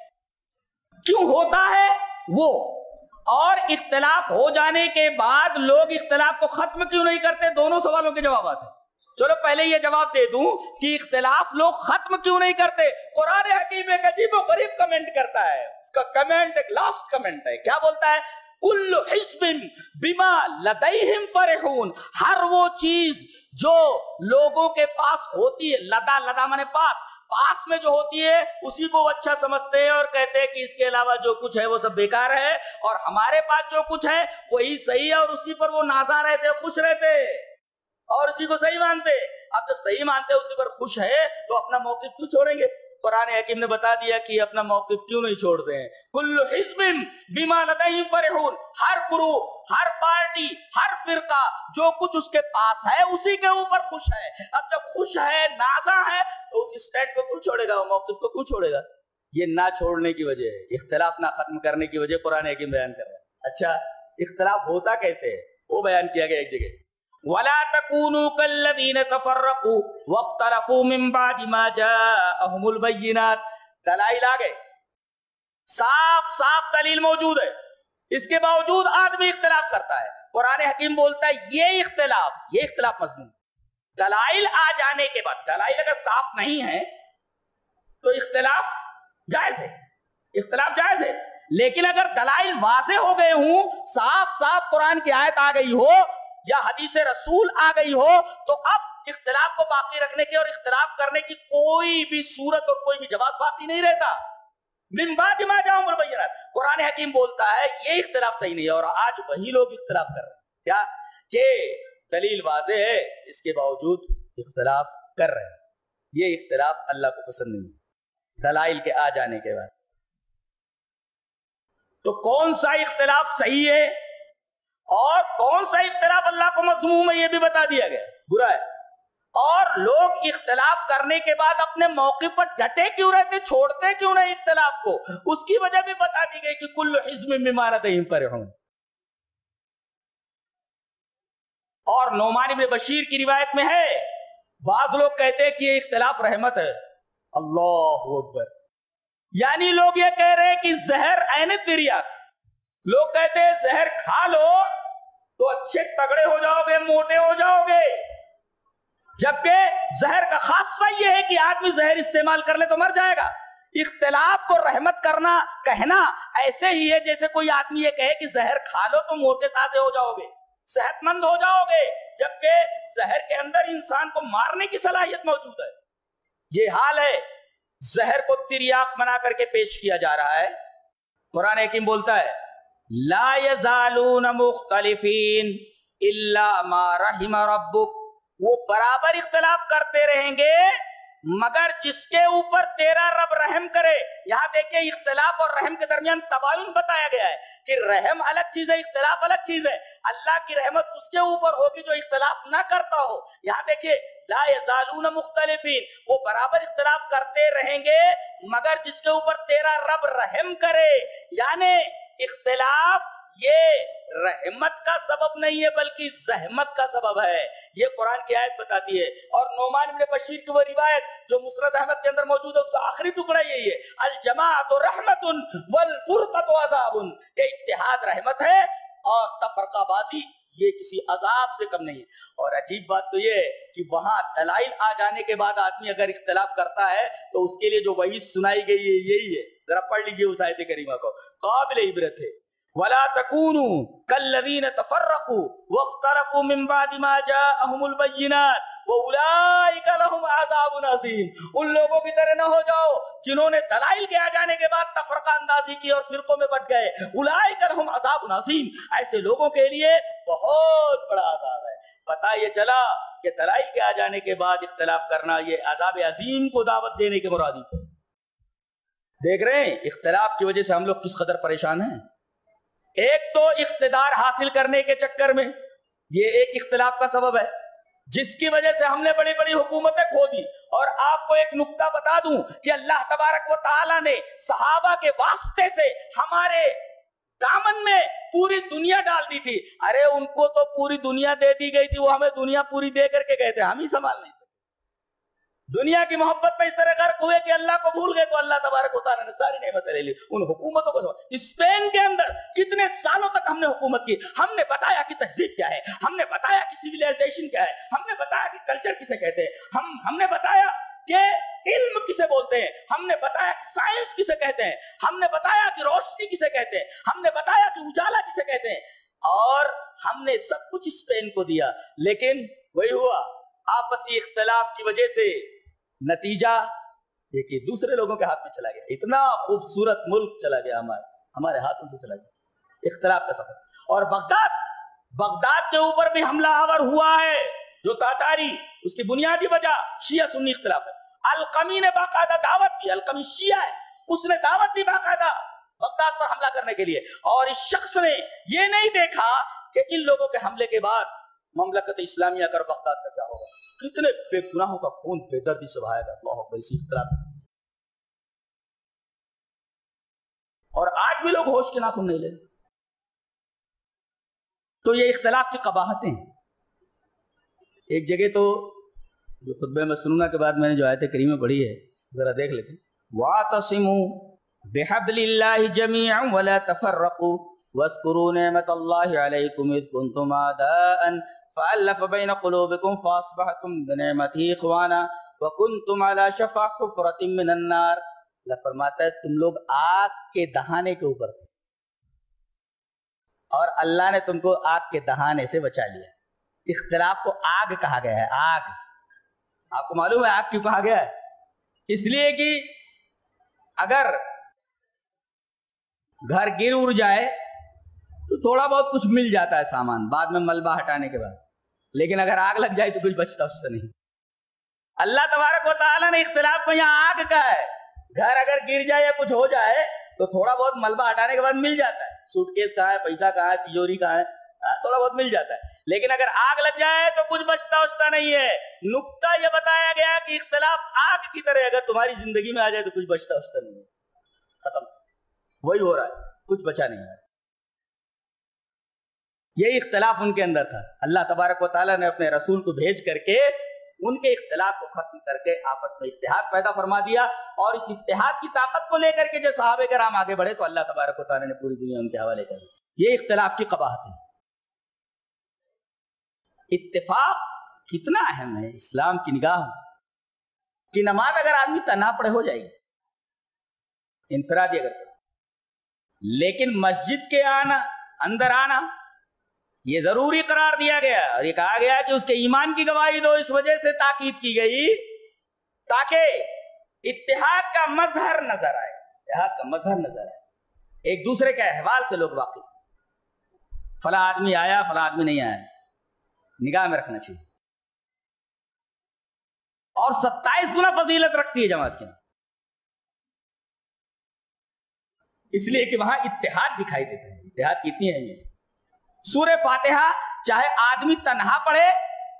کیوں ہوتا ہے وہ، اور اختلاف ہو جانے کے بعد لوگ اختلاف کو ختم کیوں نہیں کرتے؟ دونوں سوالوں کے جوابات ہیں. چلو پہلے یہ جواب دے دوں کہ اختلاف لوگ ختم کیوں نہیں کرتے. قرآن حکیم ایک عجیب و غریب کمنٹ کرتا ہے، اس کا کمنٹ ایک لاسٹ کمنٹ ہے. کیا بولتا ہے؟ کل حزب بما لدیہم فرحون، ہر وہ چیز جو لوگوں کے پاس ہوتی ہے، لدا لدا مانے پاس، پاس میں جو ہوتی ہے اسی کو اچھا سمجھتے ہیں اور کہتے ہیں کہ اس کے علاوہ جو کچھ ہے وہ سب بیکار ہے، اور ہمارے پاس جو کچھ ہے وہی صحیح ہے، اور اسی پر وہ نازا رہتے، خوش رہتے اور اسی کو صحیح مانتے. اب جب صحیح مانتے اسی پر خوش ہے تو اپنا موقف کیوں چھوڑیں گے؟ قرآن حکیم نے بتا دیا کہ اپنا موقف کیوں نہیں چھوڑتے ہیں. کل حزب بما لدیہم فرحون، ہر گروہ، ہر پارٹی، ہر فرقہ جو کچھ اس کے پاس ہے اسی کے اوپر خوش ہے. اب جب خوش ہے، نازا ہے، تو اس اسٹینڈ کو کیوں چھوڑے گا، وہ موقف کو کیوں چھوڑے گا؟ یہ نہ چھوڑنے کی وجہ ہے، اختلاف نہ ختم کرنے کی وجہ قرآن حکیم بیان کر رہا ہے. اچھا اختلاف ہوتا کیسے ہے وہ بیان کیا گیا ایک جگہ. وَلَا تَكُونُوا كَالَّذِينَ تَفَرَّقُوا وَاخْتَلَفُوا مِن بَعْدِ مَا جَاءَهُمُ الْبَيِّنَاتُ. دلائل آگئے، صاف صاف دلیل موجود ہے، اس کے باوجود آدمی اختلاف کرتا ہے. قرآن حکیم بولتا ہے یہ اختلاف یہ اختلاف مضمون، دلائل آ جانے کے بعد، دلائل اگر صاف نہیں ہے تو اختلاف جائز ہے، اختلاف جائز ہے. لیکن اگر دلائل واضح ہو گئے ہوں، صاف صاف قرآن کی آیت آ گئی ہو یا حدیث رسول آ گئی ہو، تو اب اختلاف کو باقی رکھنے کے اور اختلاف کرنے کی کوئی بھی صورت اور کوئی بھی جواز باقی نہیں رہتا. من بعد ما جاءهم البینات، قرآن حکیم بولتا ہے یہ اختلاف صحیح نہیں ہے، اور آج وہی لوگ اختلاف کر رہے ہیں. کیا کہ دلیل واضح ہے اس کے باوجود اختلاف کر رہے ہیں. یہ اختلاف اللہ کو پسند نہیں ہے دلائل کے آ جانے کے بعد. تو کون سا اختلاف صحیح ہے اور کون سا اختلاف اللہ کو مذموم ہے یہ بھی بتا دیا گیا، برا ہے. اور لوگ اختلاف کرنے کے بعد اپنے موقع پر ڈٹے کیوں رہتے، چھوڑتے کیوں نہیں اختلاف کو، اس کی وجہ بھی بتا دی گئی کہ کل حزب بما لدیہم فرحون. اور نعمان بن بشیر کی روایت میں ہے، بعض لوگ کہتے ہیں کہ یہ اختلاف رحمت ہے. اللہ اکبر، یعنی لوگ یہ کہہ رہے ہیں کہ زہر عین تریاک، لوگ کہتے ہیں زہر کھا لو تو اچھے تگڑے ہو جاؤ گے، موٹے ہو جاؤ گے، جبکہ زہر کا خاصہ یہ ہے کہ آدمی زہر استعمال کر لے تو مر جائے گا. اختلاف کو رحمت کرنا کہنا ایسے ہی ہے جیسے کوئی آدمی یہ کہے کہ زہر کھا لو تو موٹے تازے ہو جاؤ گے، صحت مند ہو جاؤ گے، جبکہ زہر کے اندر انسان کو مارنے کی صلاحیت موجود ہے. یہ حال ہے، زہر کو تریاک بنا کر کے پیش کیا جا رہا ہے. قرآن حکیم بولتا ہے لا یزالون مختلفین الا ما رحم ربک، وہ برابر اختلاف کرتے رہیں گے مگر جس کے اوپر تیرا رب رحم کرے. یہاں دیکھیے اختلاف اور رحم کے درمیان تباین بتایا گیا ہے کہ رحم الگ چیز ہے، اختلاف الگ چیز ہے. اللہ کی رحمت اس کے اوپر ہوگی جو اختلاف نہ کرتا ہو. یہاں دیکھیے لا یزالون مختلفین، وہ برابر اختلاف کرتے رہیں گے مگر جس کے اوپر تیرا رب رحم کرے. یعنی اختلاف یہ رحمت کا سبب نہیں ہے بلکہ زحمت کا سبب ہے. یہ قرآن کی آیت بتاتی ہے. اور نعمان بن بشیر کی وہ روایت جو مسند احمد کے اندر موجود ہے اس کا آخری ٹکڑا یہی ہے، الجماعت رحمت والفرقۃ عذاب، کہ اتحاد رحمت ہے اور تفرقہ بازی یہ کسی عذاب سے کم نہیں ہے. اور عجیب بات تو یہ ہے کہ وہاں دلائل آ جانے کے بعد آدمی اگر اختلاف کرتا ہے تو اس کے لیے جو وحی سنائی گئی ہے یہی ہے. ذرا پڑھ لیجئے اس آیت کریمہ کو، قابل عبرت ہے. وَلَا تَكُونُوا كَالَّذِينَ تَفَرَّقُوا وَاخْتَلَفُوا مِن بَعْدِ مَا جَاءَهُمُ الْبَيِّنَاتُ وَأُولَٰئِكَ لَهُمْ عَذَابٌ عَظِيمٌ. ان لوگوں کی طرح نہ ہو جاؤ جنہوں نے دلائل کے آ جانے کے بعد تفرقہ اندازی کی اور فرقوں میں بٹ گئے. اولئک لهم عذاب عظیم، ایسے لوگوں کے لیے بہت بڑا عذاب ہے. پتہ یہ چلا کہ دلائل کے آ جانے کے بعد اختلاف کرنا یہ عذاب عظیم کو دعوت دینے کے مرادف ہے. دیکھ رہے ہیں اختلاف کی وجہ سے ہم لوگ کس قدر پریشان ہیں. ایک تو اقتدار حاصل کرنے کے چکر میں یہ ایک اختلاف کا سبب ہے جس کی وجہ سے ہم نے بڑی بڑی حکومتیں کھو دی. اور آپ کو ایک نکتہ بتا دوں کہ اللہ تبارک و تعالیٰ نے صحابہ کے واسطے سے ہمارے دامن میں پوری دنیا ڈال دی تھی. ارے ان کو تو پوری دنیا دے دی گئی تھی، وہ ہمیں دنیا پوری دے کر کے گئے تھے، ہم ہی سنبھال نہیں سکتے. دنیا کی محبت میں اس طرح غرق ہوئے کہ اللہ کو بھول گئے تو اللہ تبارک و تعالیٰ نے ساری نعمتیں لے لی. ان حکومتوں کو اسپین کے اندر کتنے سالوں تک ہم نے حکومت کی. ہم نے بتایا کہ تہذیب کیا ہے، ہم نے بتایا کہ سیویلائزیشن کیا ہے، ہم نے بتایا کہ کلچر کسے کہتے ہیں، ہم ہم نے بتایا کہ علم کسے بولتے ہیں، ہم نے بتایا کہ سائنس کسے کہتے ہیں، ہم نے بتایا کہ روشنی کسے کہتے ہیں، ہم نے بتایا کہ اجالا کسے کہتے ہیں. اور ہم نے سب کچھ اسپین کو دیا. لیکن وہی ہوا آپسی اختلاف کی وجہ سے نتیجہ دیکھیے دوسرے لوگوں کے ہاتھ میں چلا گیا. اتنا خوبصورت ملک چلا گیا ہمارے ہمارے ہاتھوں سے چلا گیا اختلاف کا سبب. اور بغداد بغداد کے اوپر بھی حملہ آور ہوا ہے جو تاتاری، اس کی بنیادی وجہ شیعہ سنی اختلاف ہے. القمی نے باقاعدہ دعوت دی، القمی شیعہ ہے، اس نے دعوت دی باقاعدہ بغداد پر حملہ کرنے کے لیے. اور اس شخص نے یہ نہیں دیکھا کہ ان لوگوں کے حملے کے بعد مملکت اسلامیہ کر بغداد کا کیا ہوگا. کتنے بے گناہوں کا خون بے دردی سے بہایا گیا. اللہ اکبر. اسی اختلاف اور آج بھی لوگ ہوش کے ناخن نہیں لے. تو یہ اختلاف کی قباحتیں ہیں. ایک جگہ تو جو خطبہ مسنونہ کے بعد میں نے جو آیت کریمہ پڑھی ہے ذرا دیکھ لیتے ہیں. وَاعْتَصِمُوا بِحَبْلِ اللَّهِ جَمِيعًا وَلَا تَفَرَّقُوا وَاذْكُرُوا نِعْمَةَ اللَّهِ عَلَيْكُمْ إِذْ كُنْتُمْ أَعْدَاءً فَأَلَّفَ بَيْنَ قُلُوبِكُمْ فَأَصْبَحْتُمْ بِنِعْمَتِهِ إِخْوَانًا وَكُنْتُمْ عَلَى شَفَا حُفْرَةٍ مِّنَ النَّارِ. اللہ فرماتا ہے تم لوگ آگ کے دہانے کے اوپر تھے اور اللہ نے تم کو آگ کے دہانے سے بچا لیا. اختلاف کو آگ کہا گیا ہے. آگ آپ کو معلوم ہے آگ کیوں کہا گیا ہے؟ اس لیے کہ اگر گھر گر اڑ جائے تو تھوڑا بہت کچھ مل جاتا ہے سامان بعد میں ملبہ ہٹانے کے بعد، لیکن اگر آگ لگ جائے تو کچھ بچتا اس سے نہیں. اللہ تبارک و تعالیٰ نے اختلاف کو یہاں آگ کا ہے. گھر اگر گر جائے یا کچھ ہو جائے تو تھوڑا بہت ملبہ ہٹانے کے بعد مل جاتا ہے. سوٹ کیس کہاں ہے، پیسہ کہاں ہے، تجوری کہاں ہے، تھوڑا بہت مل جاتا ہے. لیکن اگر آگ لگ جائے تو کچھ بچتا اچتا نہیں ہے. نکتہ یہ بتایا گیا کہ اختلاف آگ کی طرح اگر تمہاری زندگی میں آ جائے تو کچھ بچتا اچتا نہیں ہے. ختم. وہی ہو رہا ہے، کچھ بچا نہیں ہے. یہی اختلاف ان کے اندر تھا. اللہ تبارک و تعالیٰ نے اپنے رسول کو بھیج کر کے ان کے اختلاف کو ختم کر کے آپس میں اتحاد پیدا فرما دیا. اور اس اتحاد کی طاقت کو لے کر کے جو صحابہ کرام آگے بڑھے تو اللہ تبارک و تعالیٰ نے پوری دنیا ان کے حوالے کر دی. یہ اختلاف کی قباحت ہے. اتفاق کتنا اہم ہے اسلام کی نگاہ کہ نماز اگر آدمی تنہا پڑے ہو جائے گی انفرادی اگر پڑے، لیکن مسجد کے آنا اندر آنا یہ ضروری قرار دیا گیا. اور یہ کہا گیا کہ اس کے ایمان کی گواہی دو. اس وجہ سے تاکید کی گئی تاکہ اتحاد کا مظہر نظر آئے. اتحاد کا مظہر نظر آئے. ایک دوسرے کے احوال سے لوگ واقف. فلاں آدمی آیا فلاں آدمی نہیں آیا، نگاہ میں رکھنا چاہیے. اور ستائیس گنا فضیلت رکھتی ہے جماعت کی، اس لیے کہ وہاں اتحاد دکھائی دیتا ہے. اتحاد کتنی ہے یہ. سورہ فاتحہ چاہے آدمی تنہا پڑھے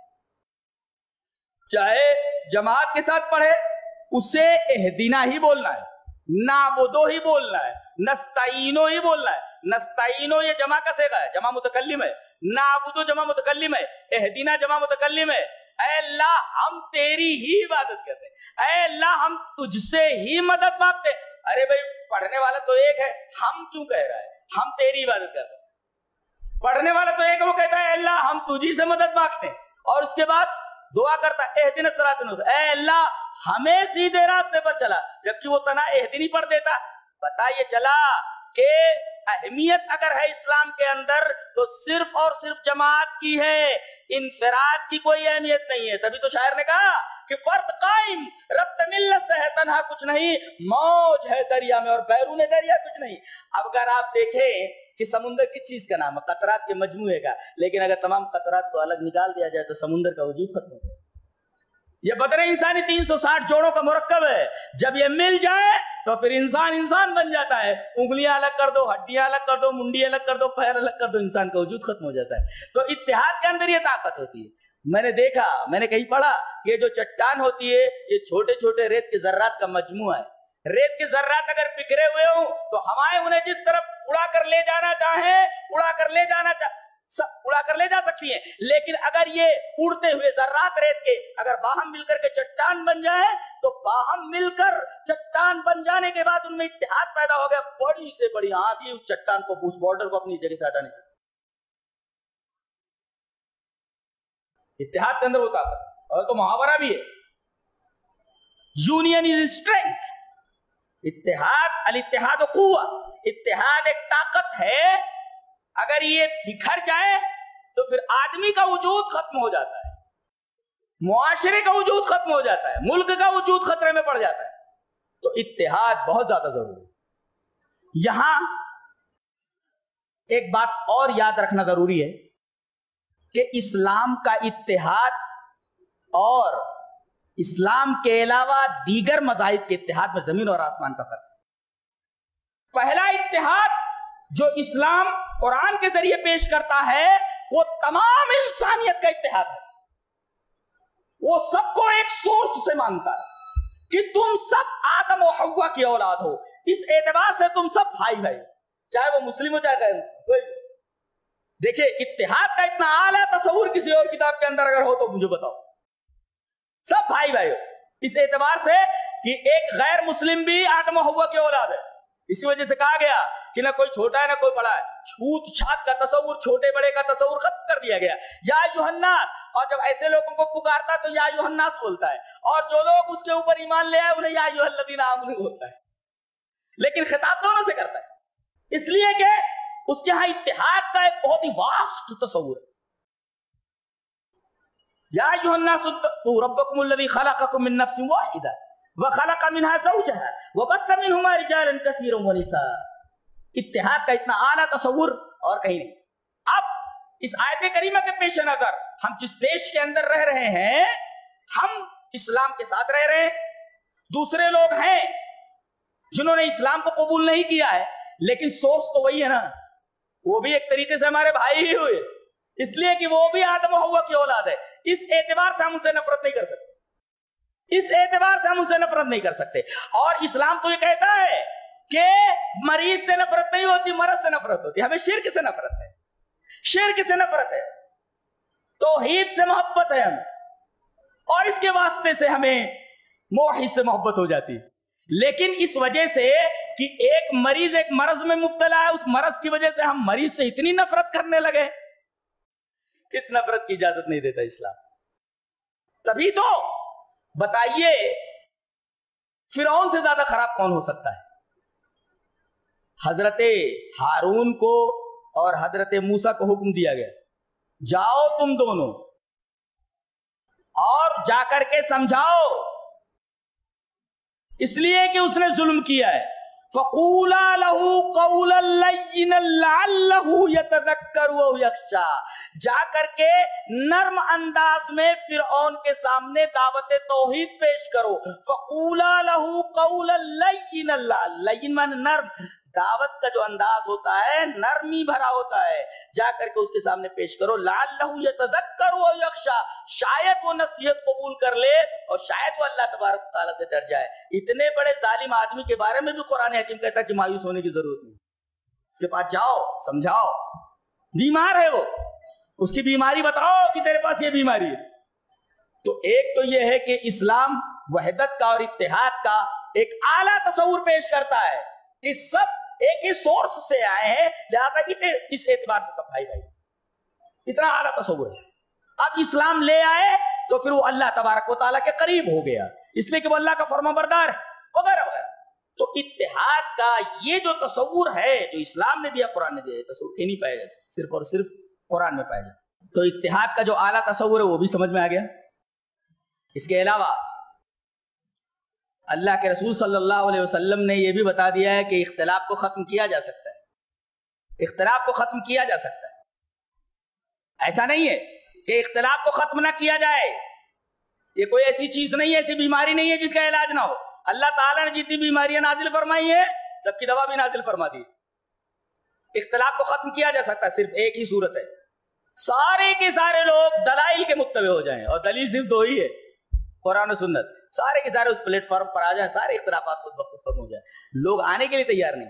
چاہے جماعت کے ساتھ پڑھے، اسے اہدنا ہی بولنا ہے، نعبدو ہی بولنا ہے، نستعینو ہی بولنا ہے. نستعینو یہ جمع کا صیغہ ہے، جمع متکلم ہے. نعبدو جمع متکلم ہے. اہدنا جمع متکلم ہے. اے اللہ ہم تیری ہی عبادت کرتے ہیں، اے اللہ ہم تجھ سے ہی مدد مانگتے ہیں. ارے بھائی پڑھنے والا تو ایک ہے، ہم کیوں کہہ رہا ہے ہم تیری عبادت کرتے ہیں؟ پڑھنے والا تو ایک ہے، وہ کہتا ہے اے اللہ ہم تجھی سے مدد مانگتے ہیں، اور اس کے بعد دعا کرتا ہے اہدنا الصراط المستقیم، اے اللہ ہمیں سیدھے راستے پر چلا. جبکہ وہ تنا اہدنی پڑھ دیتا. پتہ یہ چلا کہ اہمیت اگر ہے اسلام کے اندر تو صرف اور صرف جماعت کی ہے، انفراد کی کوئی اہمیت نہیں ہے. تبھی تو شاعر نے کہا کہ فرد قائم ربط ملت سے ہے، تنہا کچھ نہیں، موج ہے دریا میں اور بیرون دریا کچھ نہیں. اب اگر آپ دیکھیں کہ سمندر کس چیز کا نام ہے؟ قطرات کے مجموعے کا. لیکن اگر تمام قطرات کو الگ نکال دیا جائے تو سمندر کا وجود ختم ہو جائے. یہ بدن انسانی تین سو ساٹھ جوڑوں کا مرکب ہے. جب یہ مل جائے تو پھر انسان انسان بن جاتا ہے. انگلیاں الگ کر دو، ہڈیاں الگ کر دو، منڈی الگ کر دو، پیر الگ کر دو، انسان کا وجود ختم ہو جاتا ہے. تو اتحاد کے اندر یہ طاقت ہوتی ہے. میں نے دیکھا، میں نے کہیں پڑھا کہ یہ جو چٹان ہوتی ہے یہ چھوٹے چھوٹے ریت کے ذرات کا مجموعہ ہے. ریت کے ذرات اگر بکھرے ہوئے ہوں تو ہوائیں انہیں جس طرف اڑا کر لے جانا چاہیں اڑا کر لے جانا چاہیں اڑا کر لے جا سکتی ہیں. لیکن اگر یہ اڑتے ہوئے ذرات ریت کے اگر باہم مل کر کے چٹان بن جائے تو باہم مل کر چٹان بن جانے کے بعد ان میں اتحاد پیدا ہو گیا. بڑی سے بڑی آندھی اس چٹان کو، اس بارڈر کو اپنی جگہ سے ہٹا نہیں سکتی. اتحاد کے اندر وہ طاقت. اور تو محاورہ بھی ہے، یونین از اسٹرینتھ. اتحاد الاتحاد قوہ، اتحاد ایک طاقت ہے. اگر یہ بکھر جائے تو پھر آدمی کا وجود ختم ہو جاتا ہے، معاشرے کا وجود ختم ہو جاتا ہے، ملک کا وجود خطرے میں پڑ جاتا ہے. تو اتحاد بہت زیادہ ضروری ہے. یہاں ایک بات اور یاد رکھنا ضروری ہے کہ اسلام کا اتحاد اور اسلام کے علاوہ دیگر مذاہب کے اتحاد میں زمین اور آسمان کا فرق ہے. پہلا اتحاد جو اسلام قرآن کے ذریعے پیش کرتا ہے وہ تمام انسانیت کا اتحاد ہے. وہ سب کو ایک سورس سے مانتا ہے کہ تم سب آدم و حوا کی اولاد ہو. اس اعتبار سے تم سب بھائی بھائی، چاہے وہ مسلم ہو چاہے غیر مسلم. کوئی دیکھیں اتحاد کا اتنا اعلیٰ تصور کسی اور کتاب کے اندر اگر ہو تو مجھے بتاؤ. سب بھائی بھائی ہو اس اعتبار سے کہ ایک غیر مسلم بھی آدم و حوا کی اولاد ہے. اسی وجہ سے کہا گیا کہ نہ کوئی چھوٹا ہے نہ کوئی بڑا ہے. چھوت چھات کا تصور، چھوٹے بڑے کا تصور ختم کر دیا گیا. یا ایھا الناس، اور جب ایسے لوگوں کو پکارتا ہے تو یا ایھا الناس بولتا ہے، اور جو لوگ اس کے اوپر ایمان لے آئے انہیں یا ایھا الذین آمنوا بولتا ہے. لیکن خطاب دونوں سے کرتا ہے، اس لیے کہ اس کے ہاں اتحاد کا ایک بہت ہی واسٹ تصور ہے. یا ایھا الناس اتقوا ربکم الذی خلقکم من نفس واحدہ وخلق منها زوجها وبث منهما رجالا كثيرا ونساء. اتحاد کا اتنا اعلیٰ تصور اور کہیں نہیں. اب اس آیت کریمہ کے پیش نظر ہم جس دیش کے اندر رہ رہے ہیں، ہم اسلام کے ساتھ رہ رہے ہیں. دوسرے لوگ ہیں جنہوں نے اسلام کو قبول نہیں کیا ہے، لیکن سورس تو وہی ہے نا، وہ بھی ایک طریقے سے ہمارے بھائی ہی ہوئے، اس لیے کہ وہ بھی آدم و حوا کی اولاد ہے. اس اعتبار سے ہم ان سے نفرت نہیں کر سکتے، اس اعتبار سے ہم ان سے نفرت نہیں کر سکتے. اور اسلام تو یہ کہتا ہے کہ مریض سے نفرت نہیں ہوتی، مرض سے نفرت ہوتی ہے. ہمیں شرک سے نفرت ہے، شرک سے نفرت ہے، توحید سے محبت ہے ہمیں، اور اس کے واسطے سے ہمیں موحد سے محبت ہو جاتی ہے. لیکن اس وجہ سے کہ ایک مریض ایک مرض میں مبتلا ہے، اس مرض کی وجہ سے ہم مریض سے اتنی نفرت کرنے لگے، اس نفرت کی اجازت نہیں دیتا اسلام. تبھی تو بتائیے فرعون سے زیادہ خراب کون ہو سکتا ہے؟ حضرت ہارون کو اور حضرت موسیٰ کو حکم دیا گیا، جاؤ تم دونوں اور جا کر کے سمجھاؤ، اس لیے کہ اس نے ظلم کیا ہے. فقولا لہو قولا لینا لعلہ یتذکر و یخشی، جا کر کے نرم انداز میں فرعون کے سامنے دعوت توحید پیش کرو. فقولا لہو قولا لینا، لین من نرم، دعوت کا جو انداز ہوتا ہے نرمی بھرا ہوتا ہے، جا کر کے اس کے سامنے پیش کرو. لعلہ یتذکر و یخشی، شاید وہ نصیحت قبول کر لے اور شاید وہ اللہ تبارک و تعالیٰ سے ڈر جائے. اتنے بڑے ظالم آدمی کے بارے میں بھی قرآن حکیم کہتا ہے کہ مایوس ہونے کی ضرورت نہیں، اس کے پاس جاؤ، سمجھاؤ. بیمار ہے وہ، اس کی بیماری بتاؤ کہ تیرے پاس یہ بیماری ہے. تو ایک تو یہ ہے کہ اسلام وحدت کا اور اتحاد کا ایک اعلیٰ تصور پیش کرتا ہے کہ سب ایک ہی سورس سے آئے ہیں، لہذا اس اعتبار سے سب بھائی بھائی، اتنا اعلیٰ تصور ہے. اب اسلام لے آئے تو پھر وہ اللہ تبارک و تعالیٰ کے قریب ہو گیا، اس لیے کہ وہ اللہ کا فرما بردار ہے وغیرہ وغیرہ. تو اتحاد کا یہ جو تصور ہے جو اسلام نے دیا، قرآن نے دیا، تصور کہیں نہیں پایا جاتا، صرف اور صرف قرآن میں پایا جاتا. تو اتحاد کا جو اعلیٰ تصور ہے وہ بھی سمجھ میں آ گیا. اس کے علاوہ اللہ کے رسول صلی اللہ علیہ وسلم نے یہ بھی بتا دیا ہے کہ اختلاف کو ختم کیا جا سکتا ہے، اختلاف کو ختم کیا جا سکتا ہے. ایسا نہیں ہے کہ اختلاف کو ختم نہ کیا جائے، یہ کوئی ایسی چیز نہیں ہے، ایسی بیماری نہیں ہے جس کا علاج نہ ہو. اللہ تعالیٰ نے جتنی بیماریاں نازل فرمائی ہیں سب کی دوا بھی نازل فرما دی. اختلاف کو ختم کیا جا سکتا ہے، صرف ایک ہی صورت ہے، سارے کے سارے لوگ دلائل کے متبع ہو جائیں، اور دلیل صرف دو ہی ہے، قرآن و سنت. سارے کے سارے اس پلیٹ فارم پر آ جائیں، سارے اختلافات خود بخود ختم ہو جائیں. لوگ آنے کے لیے تیار نہیں،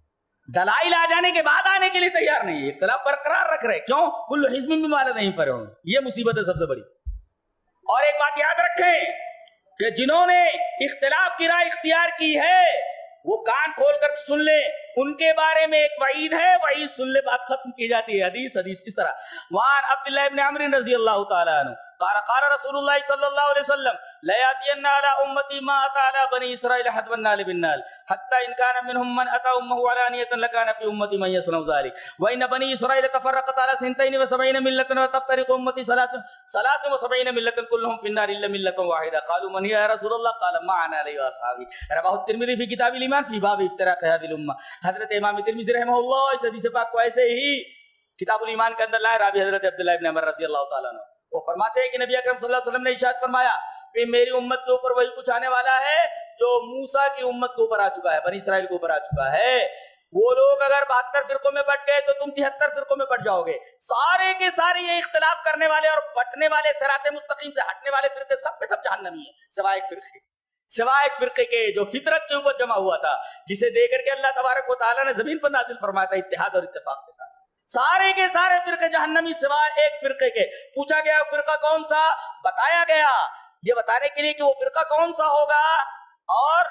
دلائل آ جانے کے بعد آنے کے لیے تیار نہیں ہے، اختلاف برقرار رکھ رہے. کیوں؟ کل حزب بما لدیہم فرحون، یہ مصیبت ہے سب سے بڑی. اور ایک بات یاد رکھیں کہ جنہوں نے اختلاف کی راہ اختیار کی ہے وہ کان کھول کر سن لے، ان کے بارے میں ایک وعید ہے، وعید سن لے بات ختم کی جاتی ہے. حدیث حدیث اس طرح. وعن عبداللہ ابن عمرو رضی اللہ تعالیٰ عنہ قال قال رسول اللہ صلی اللہ علیہ وسلم لا يأتين على امتي ما اتى على بني اسرائيل حتى النال بالنال حتى ان كان منهم من اتى امه علانية لكان في امتي من يصنع ذلك وان بني اسرائيل تفرقت على سنتين وسبعين ملة وتفترق امتي ثلاث ثلاث وسبعين ملة كلهم في النار الا ملة واحدة قالوا من هي يا رسول الله قال ما انا عليه واصحابي. رواه الترمذي في كتاب الايمان في باب افتراق هذه الامة. حضرت امام ترمذی رحمہ اللہ اس حدیث پاک کو ایسے ہی کتاب الایمان کے اندر لائے. راوی حضرت عبداللہ ابن عمر رضی اللہ تعالیٰ عنہ وہ فرماتے ہیں کہ نبی اکرم صلی اللہ علیہ وسلم نے ارشاد فرمایا کہ میری امت کے اوپر وہی کچھ آنے والا ہے جو موسیٰ کی امت کے اوپر آ چکا ہے، بنی اسرائیل کے اوپر آ چکا ہے. وہ لوگ اگر بہتر فرقوں میں بٹ گئے تو تم تہتر فرقوں میں بٹ جاؤ گے. سارے کے سارے یہ اختلاف کرنے والے اور بٹنے والے، صراط مستقیم سے ہٹنے والے فرقے سب کے سب جہنمی ہیں، سوائے ایک فرقے سوائے ایک فرقے کے جو فطرت کے اوپر جمع ہوا تھا، جسے دے کر کے اللہ تبارک و تعالیٰ نے زمین پر نازل فرمایا تھا اتحاد اور اتفاق کے ساتھ. سارے کے سارے فرقے جہنمی سوائے ایک فرقے کے. پوچھا گیا فرقہ کون سا؟ بتایا گیا یہ بتانے کے لیے کہ وہ فرقہ کون سا ہوگا، اور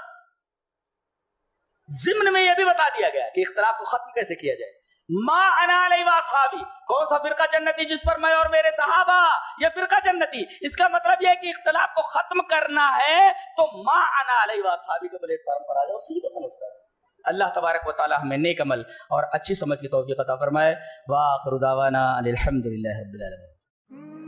ضمن میں یہ بھی بتا دیا گیا کہ اختلاف کو ختم کیسے کیا جائے. ما انا علیہ واصحابی، کون سا فرقہ جنتی جس پر میں اور میرے صحابہ، یہ فرقہ جنتی. اس کا مطلب یہ ہے کہ اختلاف کو ختم کرنا ہے تو ما انا علیہ واصحابی کے پلیٹ فارم پر آ جاؤ، سیدھے سمجھ کر. اللہ تبارک و تعالی ہمیں نیک عمل اور اچھی سمجھ کی توفیق عطا فرمائے. وآخر دعوانا الحمدللہ رب العالمین.